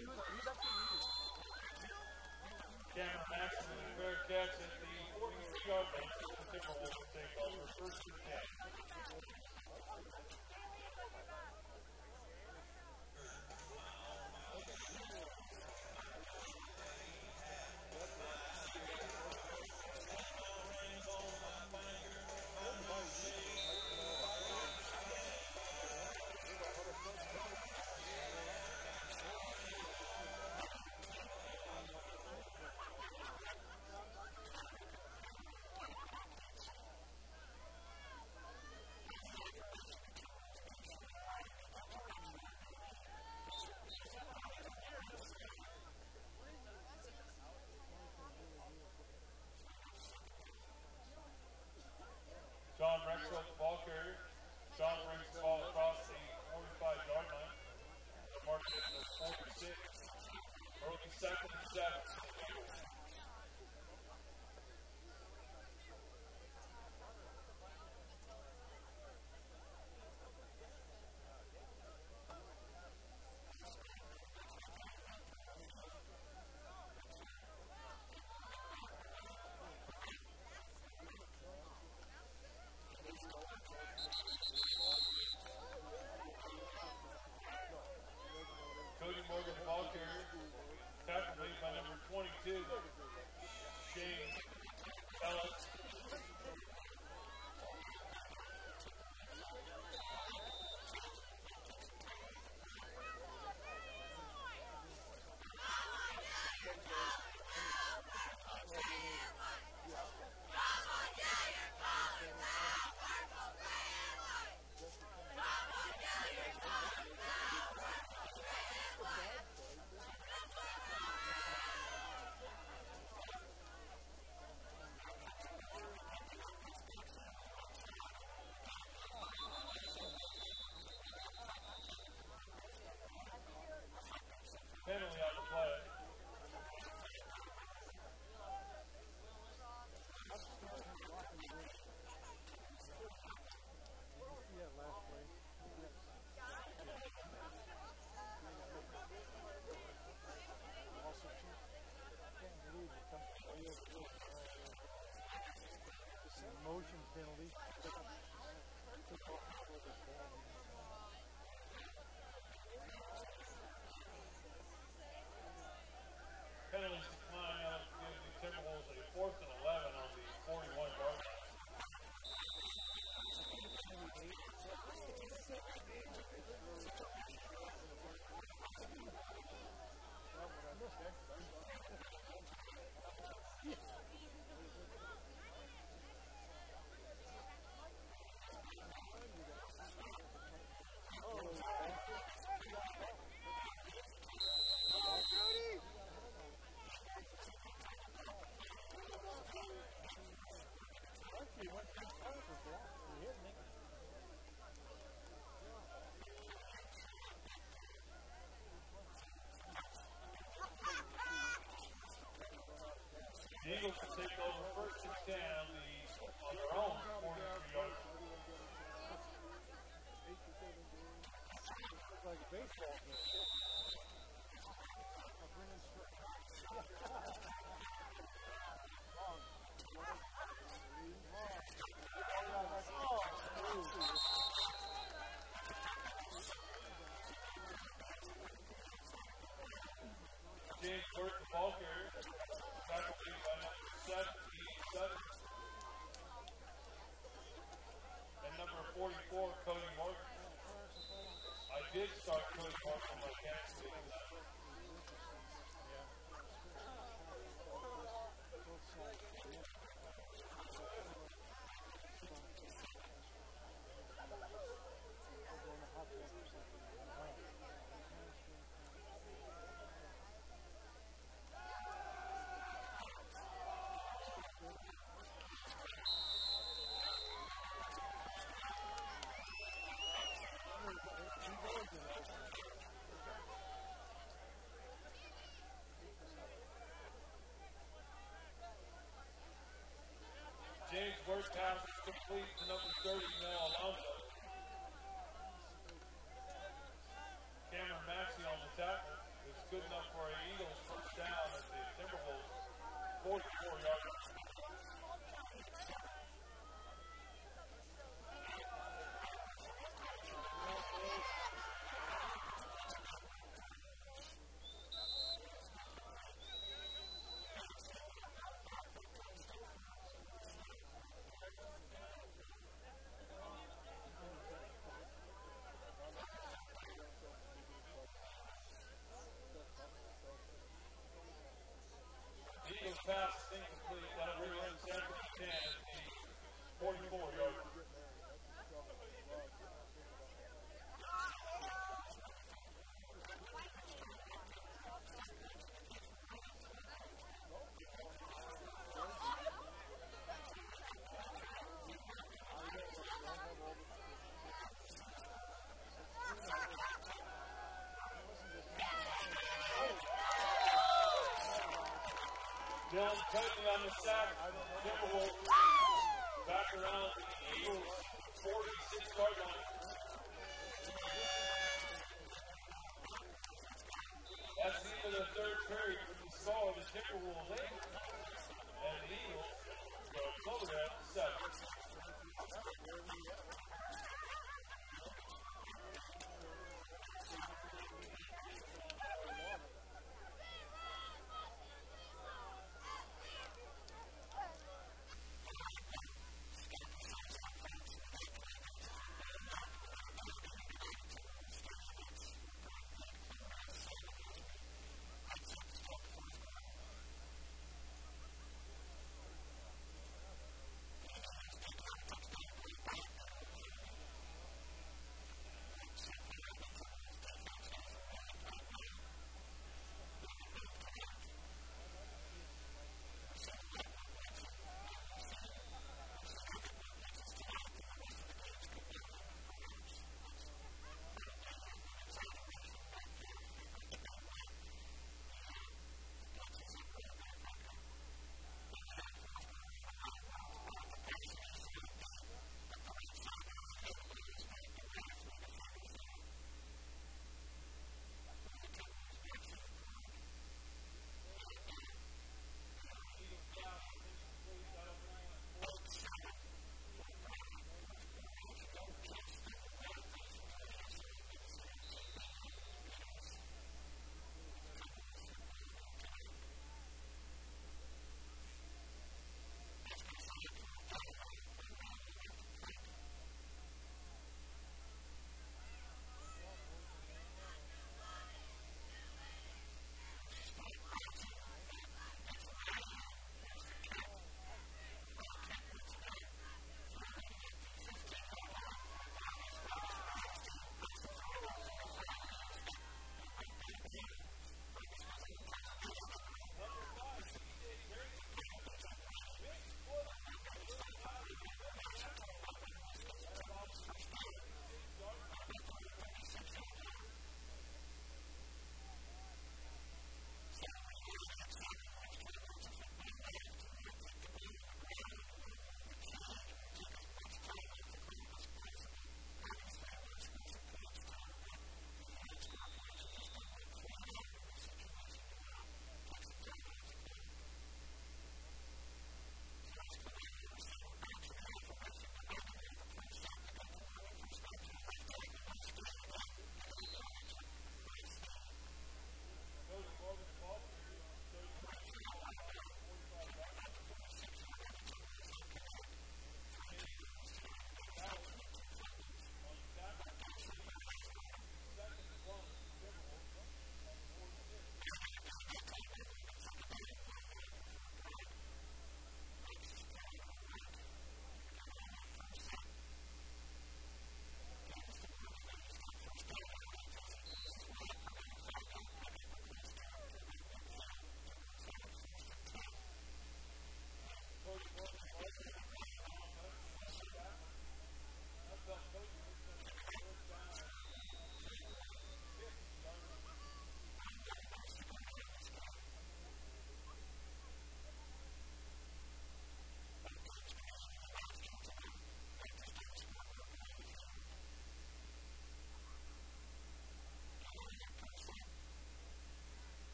Cameron Maxson and Bearcats at the forty-three yard line. The Timberwolves will take over first and ten. John Rexroth, the ball carrier. John brings the ball across the forty-five yard line. The mark is the forty-six. Early second and seven. Cody Morgan, the ball carrier. Tackled made by number twenty-two, Shane Ellis. Penalty on the play. Motion penalty. Penalties decline. Now let's give the Timberwolves a fourth and eleven on the forty-one yard line. The Eagles will take over first and ten on, the, on their own forty-three yard line. Like a baseball game. James Burke, the ball carrier. Tackled by number seventy-seven. And number forty-four, Cody Morgan. I did start Cody Morgan on my Kansas City tonight. down tightly on the sack. Timberwolves back around the Eagles forty-six yard line. That's the end of the third period. We saw the Timberwolves eight and the Eagles go close at seven.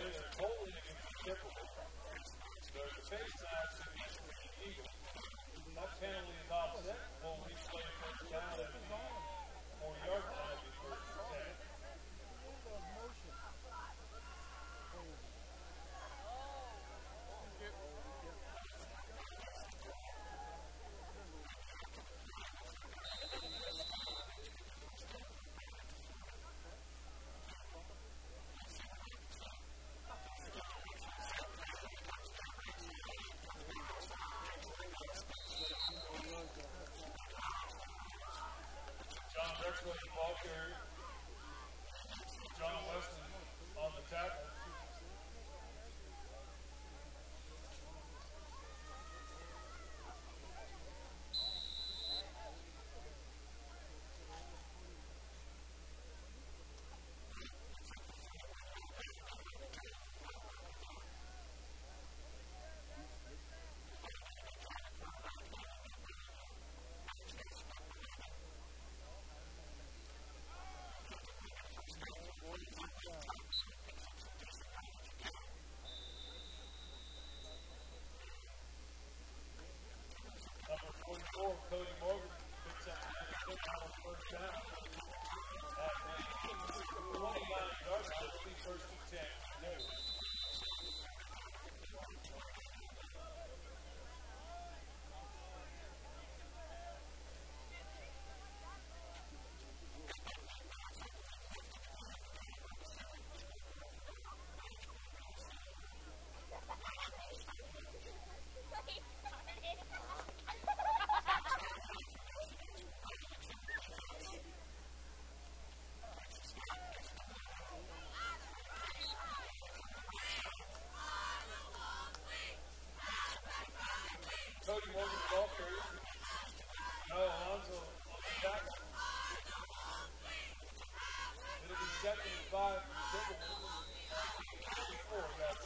they're totally against the Timberwolves. There's a face mask against the Eagles. That penalty is offset. Well, we play first down at the forty-yard line. It'll be first and ten. John Drexler, the ball carrier. John Weston on the tackle. Number forty-four, Cody Morgan, picks up the first down. At the twenty-nine yard line, it'll be first and ten. Cody Morgan, the ball carrier. No, Alonzo on the tackle. It'll be second and five for the Timberwolves. Four, that's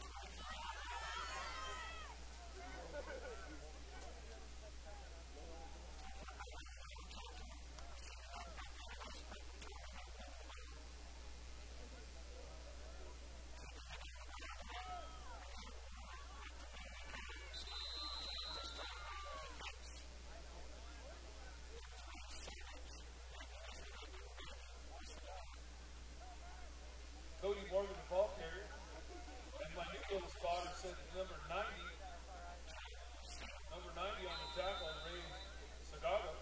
Cody Morgan, the ball carrier. And my new little spotter said number ninety. Number ninety on the tackle, Ray Sagado.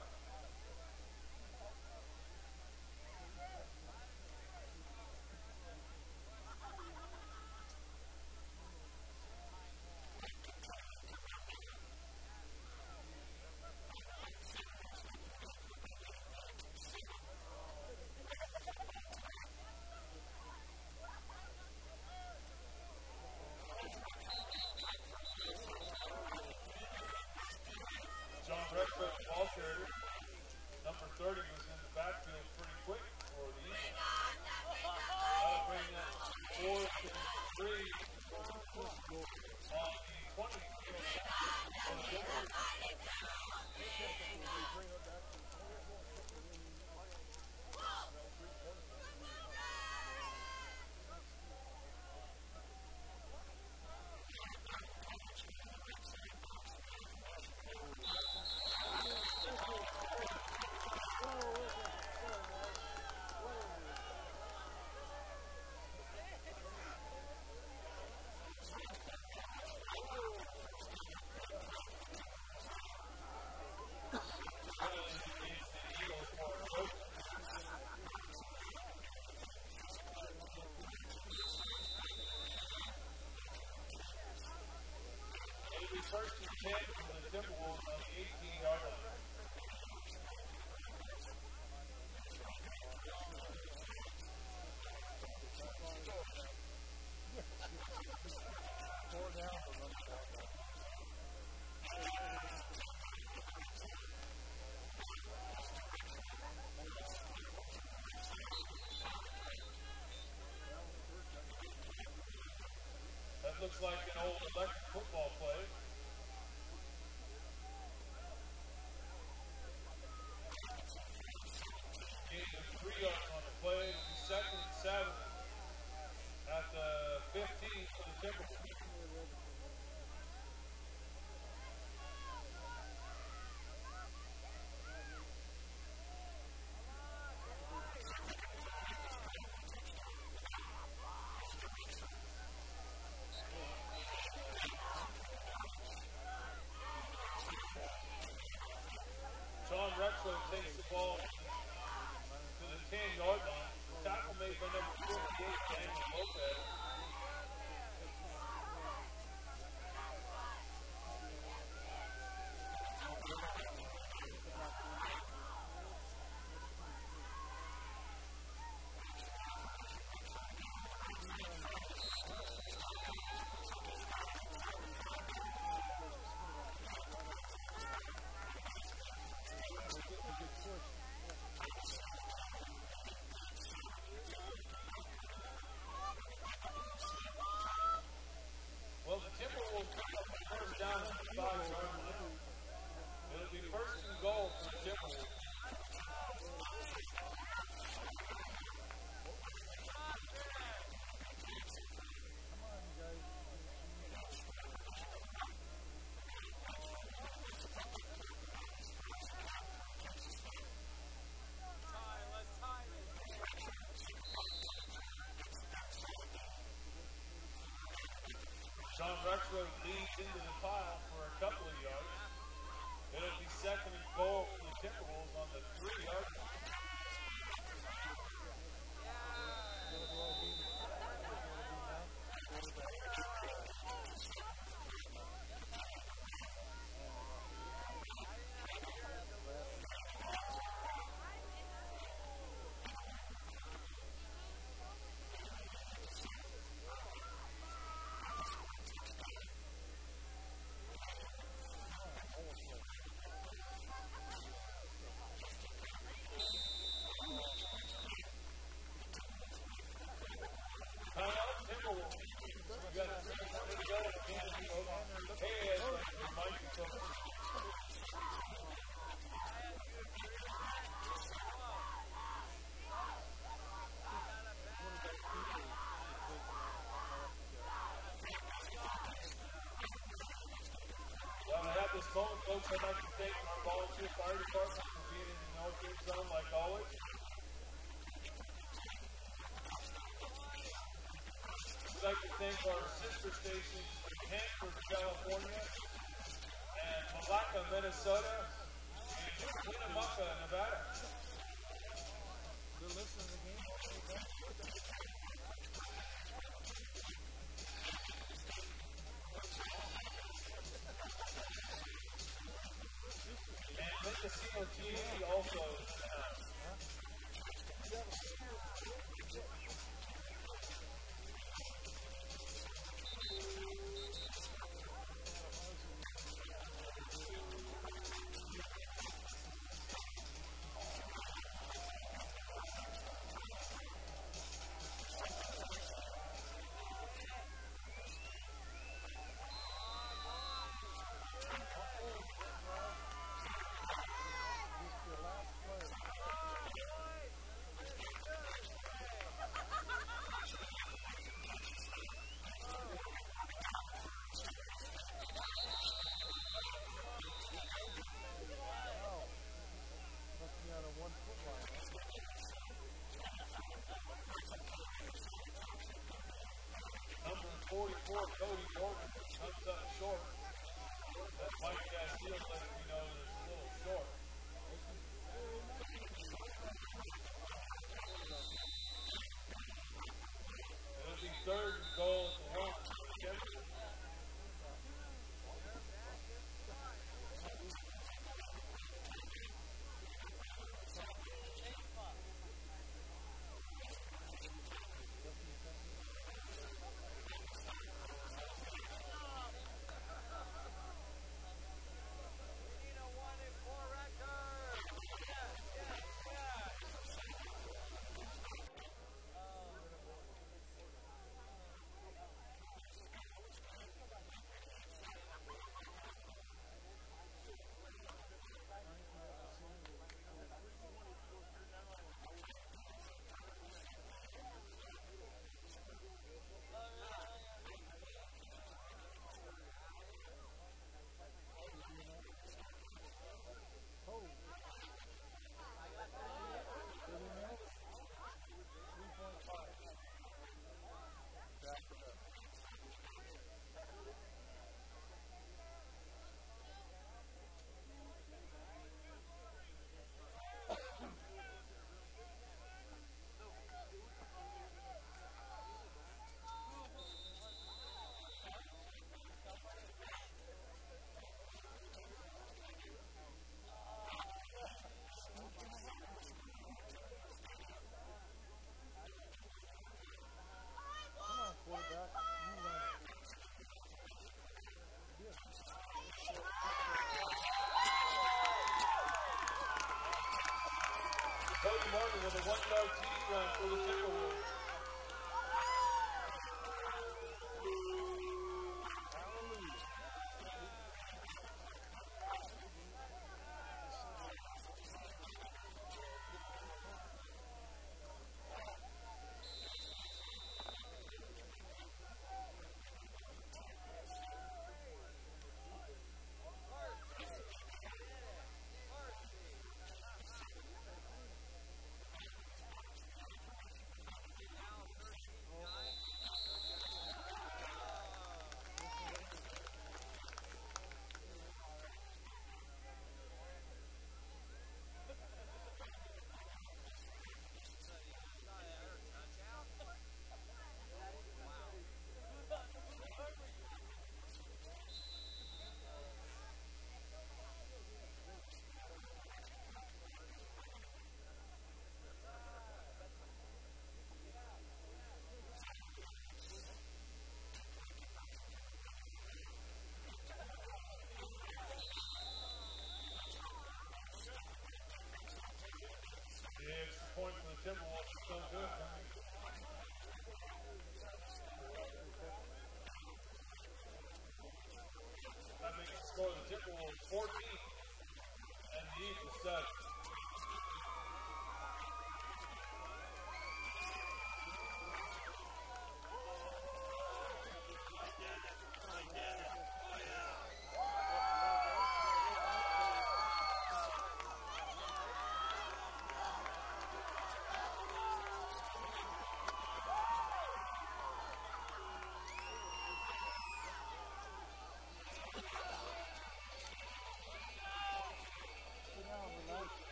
John Redford, the ball carrier. Number thirty was in the backfield pretty quick for the Eagles. That'll bring that fourth and three on the twenty. For the Timberwolves. First and ten for the Timberwolves on the eighteen-yard line. Four down for running back. That looks like an old electric football play. Gain of three yards on the play. It'll be second and seven at the fifty. into the pile for a couple of yards. It'll be second and goal for the Timberwolves on the three-yard line. This moment, folks, I'd like to thank our volunteer fire department for being in the no-kill zone like always. We'd like to thank our sister stations in Hanford, California, and Malacca, Minnesota, and Winnemucca, Nevada. They're listening to the game. Casino T V also. Uh, forty-four, Cody Morgan comes up short. That Mike Castile lets me know that it's a little short. It'll be third and goal at the one. Cody Martin with a one-yard T D run for the Timberwolves.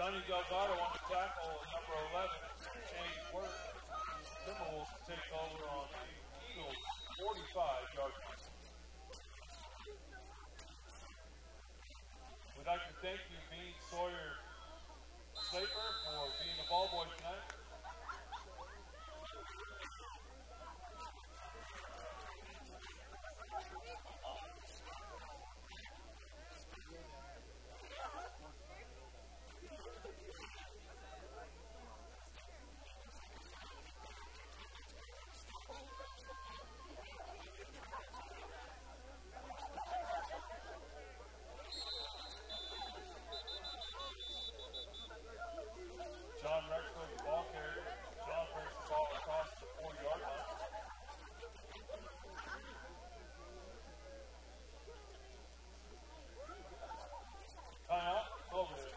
Sonny Delgado on the tackle, number eleven, Chase Work. Timberwolves to take over on the Eagles' forty-five yard line. We'd like to thank you, Bean Sawyer Slaper, for being the ball boy tonight. John Rexford, the ball carrier. John brings the ball across the four-yard line. Timeout, over there.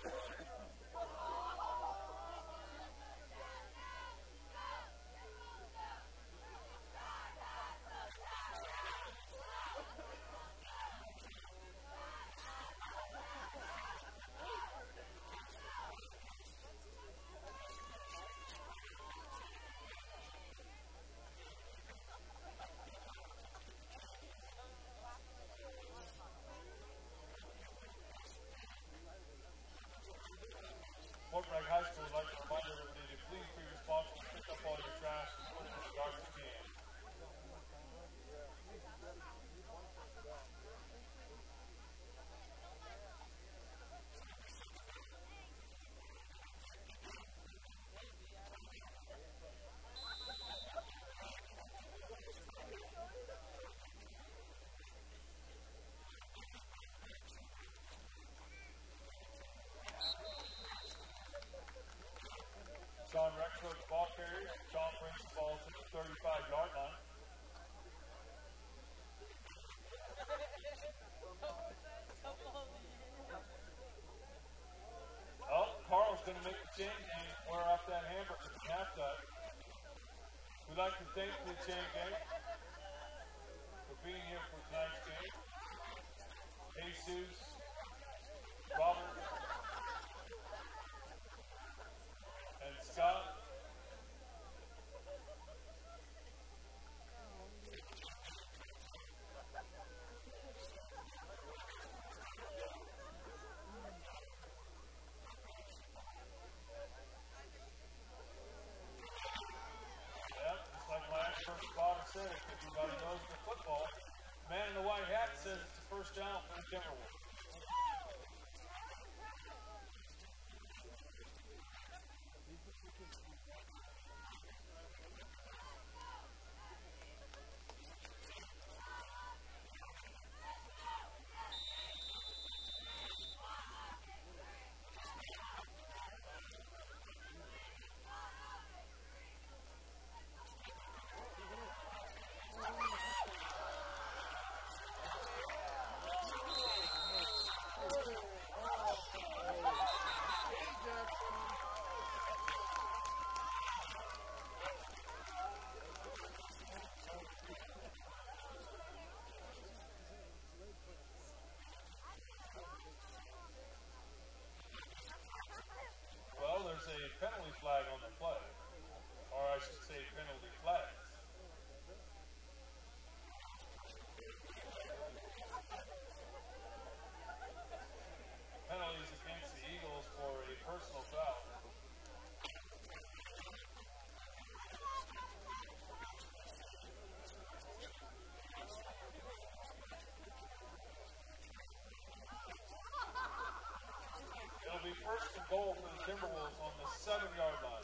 Fort Bragg High School would like to remind everybody to please be responsible, pick up all your trash, and put it in the garbage can. John Rexford, the ball carrier. John brings the ball to the thirty-five yard line. Oh, Carl's going to make the change and wear off that hamburger from halftime. We'd like to thank the chain gang for being here for tonight's game. Jesus, Robert, and Scott. Yeah, just like last first spot said, if everybody knows the football, man in the white hat says it's a first down for the Timberwolves. Well, there's a penalty flag on the play, or I should say penalty flags. Penalties against the Eagles for a personal foul. It'll be first and goal for the Timberwolves on the seven-yard line.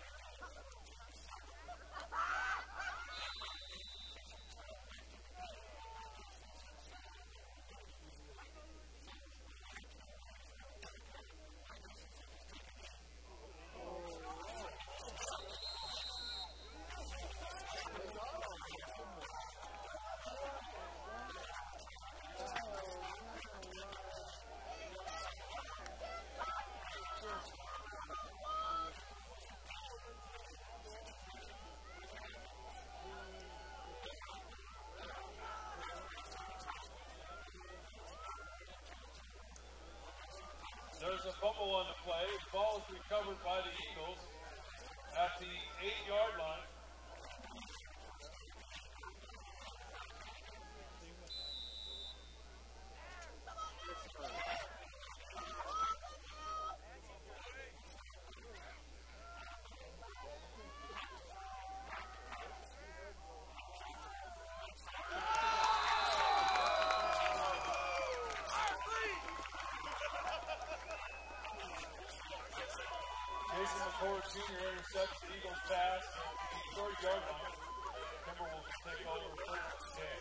on the play. The ball is recovered by the Eagles at the eight-yard line. Jason McCord Junior intercepts the Eagles pass at the thirty-yard line. Timberwolves will take over first and ten.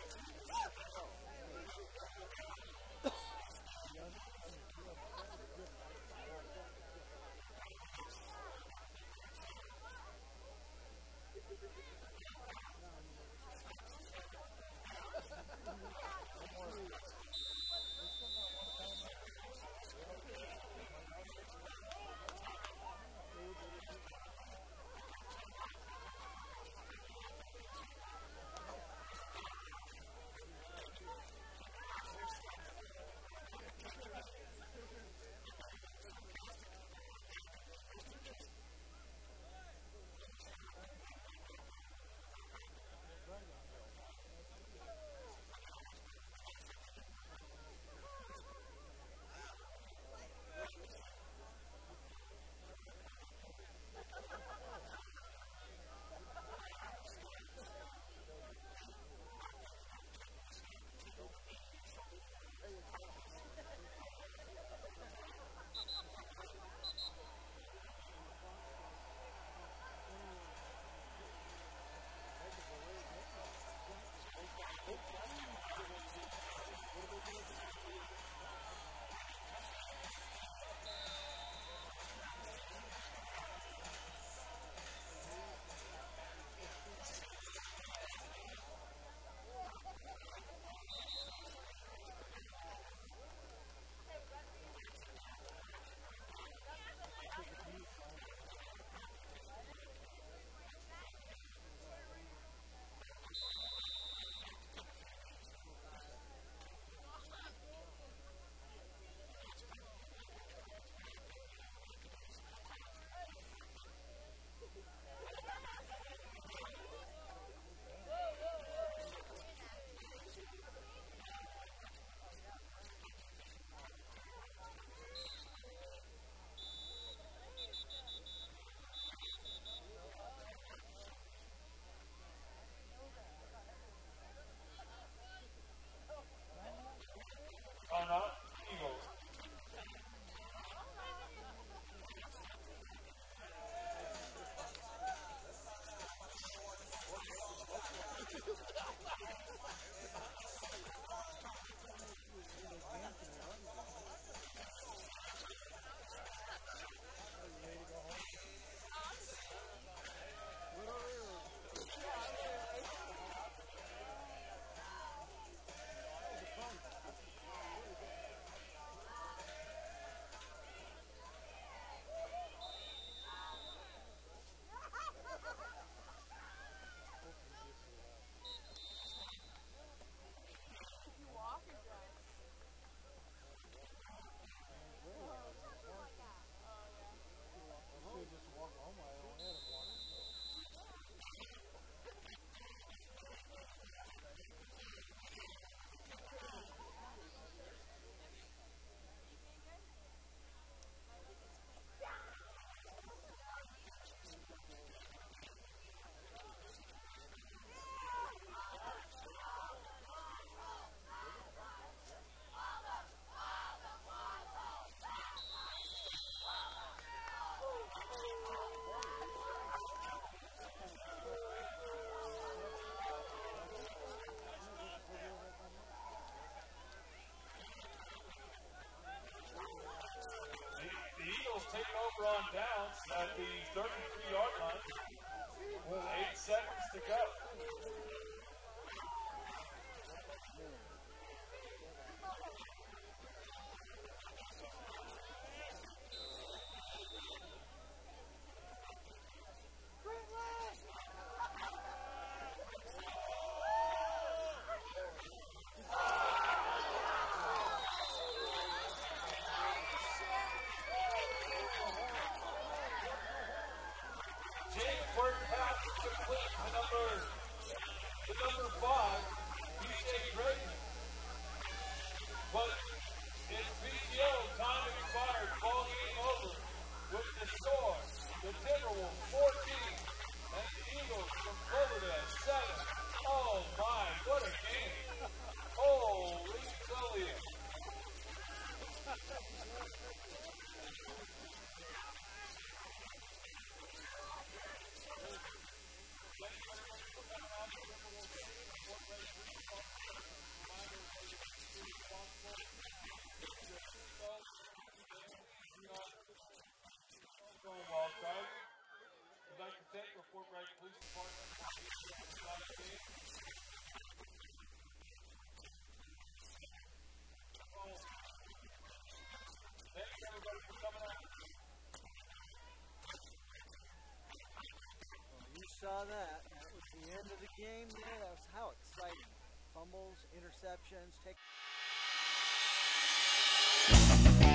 complete to number, to number five, D J Drayton. But it's P T O, time expired, ball game over with the score. The Timberwolves fourteen and the Eagles from Cloverdale seven. Oh my, what a game. Holy Joliet. Stonewall card. I'd like to thank the Fort Bragg Police Department for being on the side of the game. Thanks everybody for coming out. Well, you saw that. That was the end of the game there. That was how exciting. Fumbles, interceptions, take.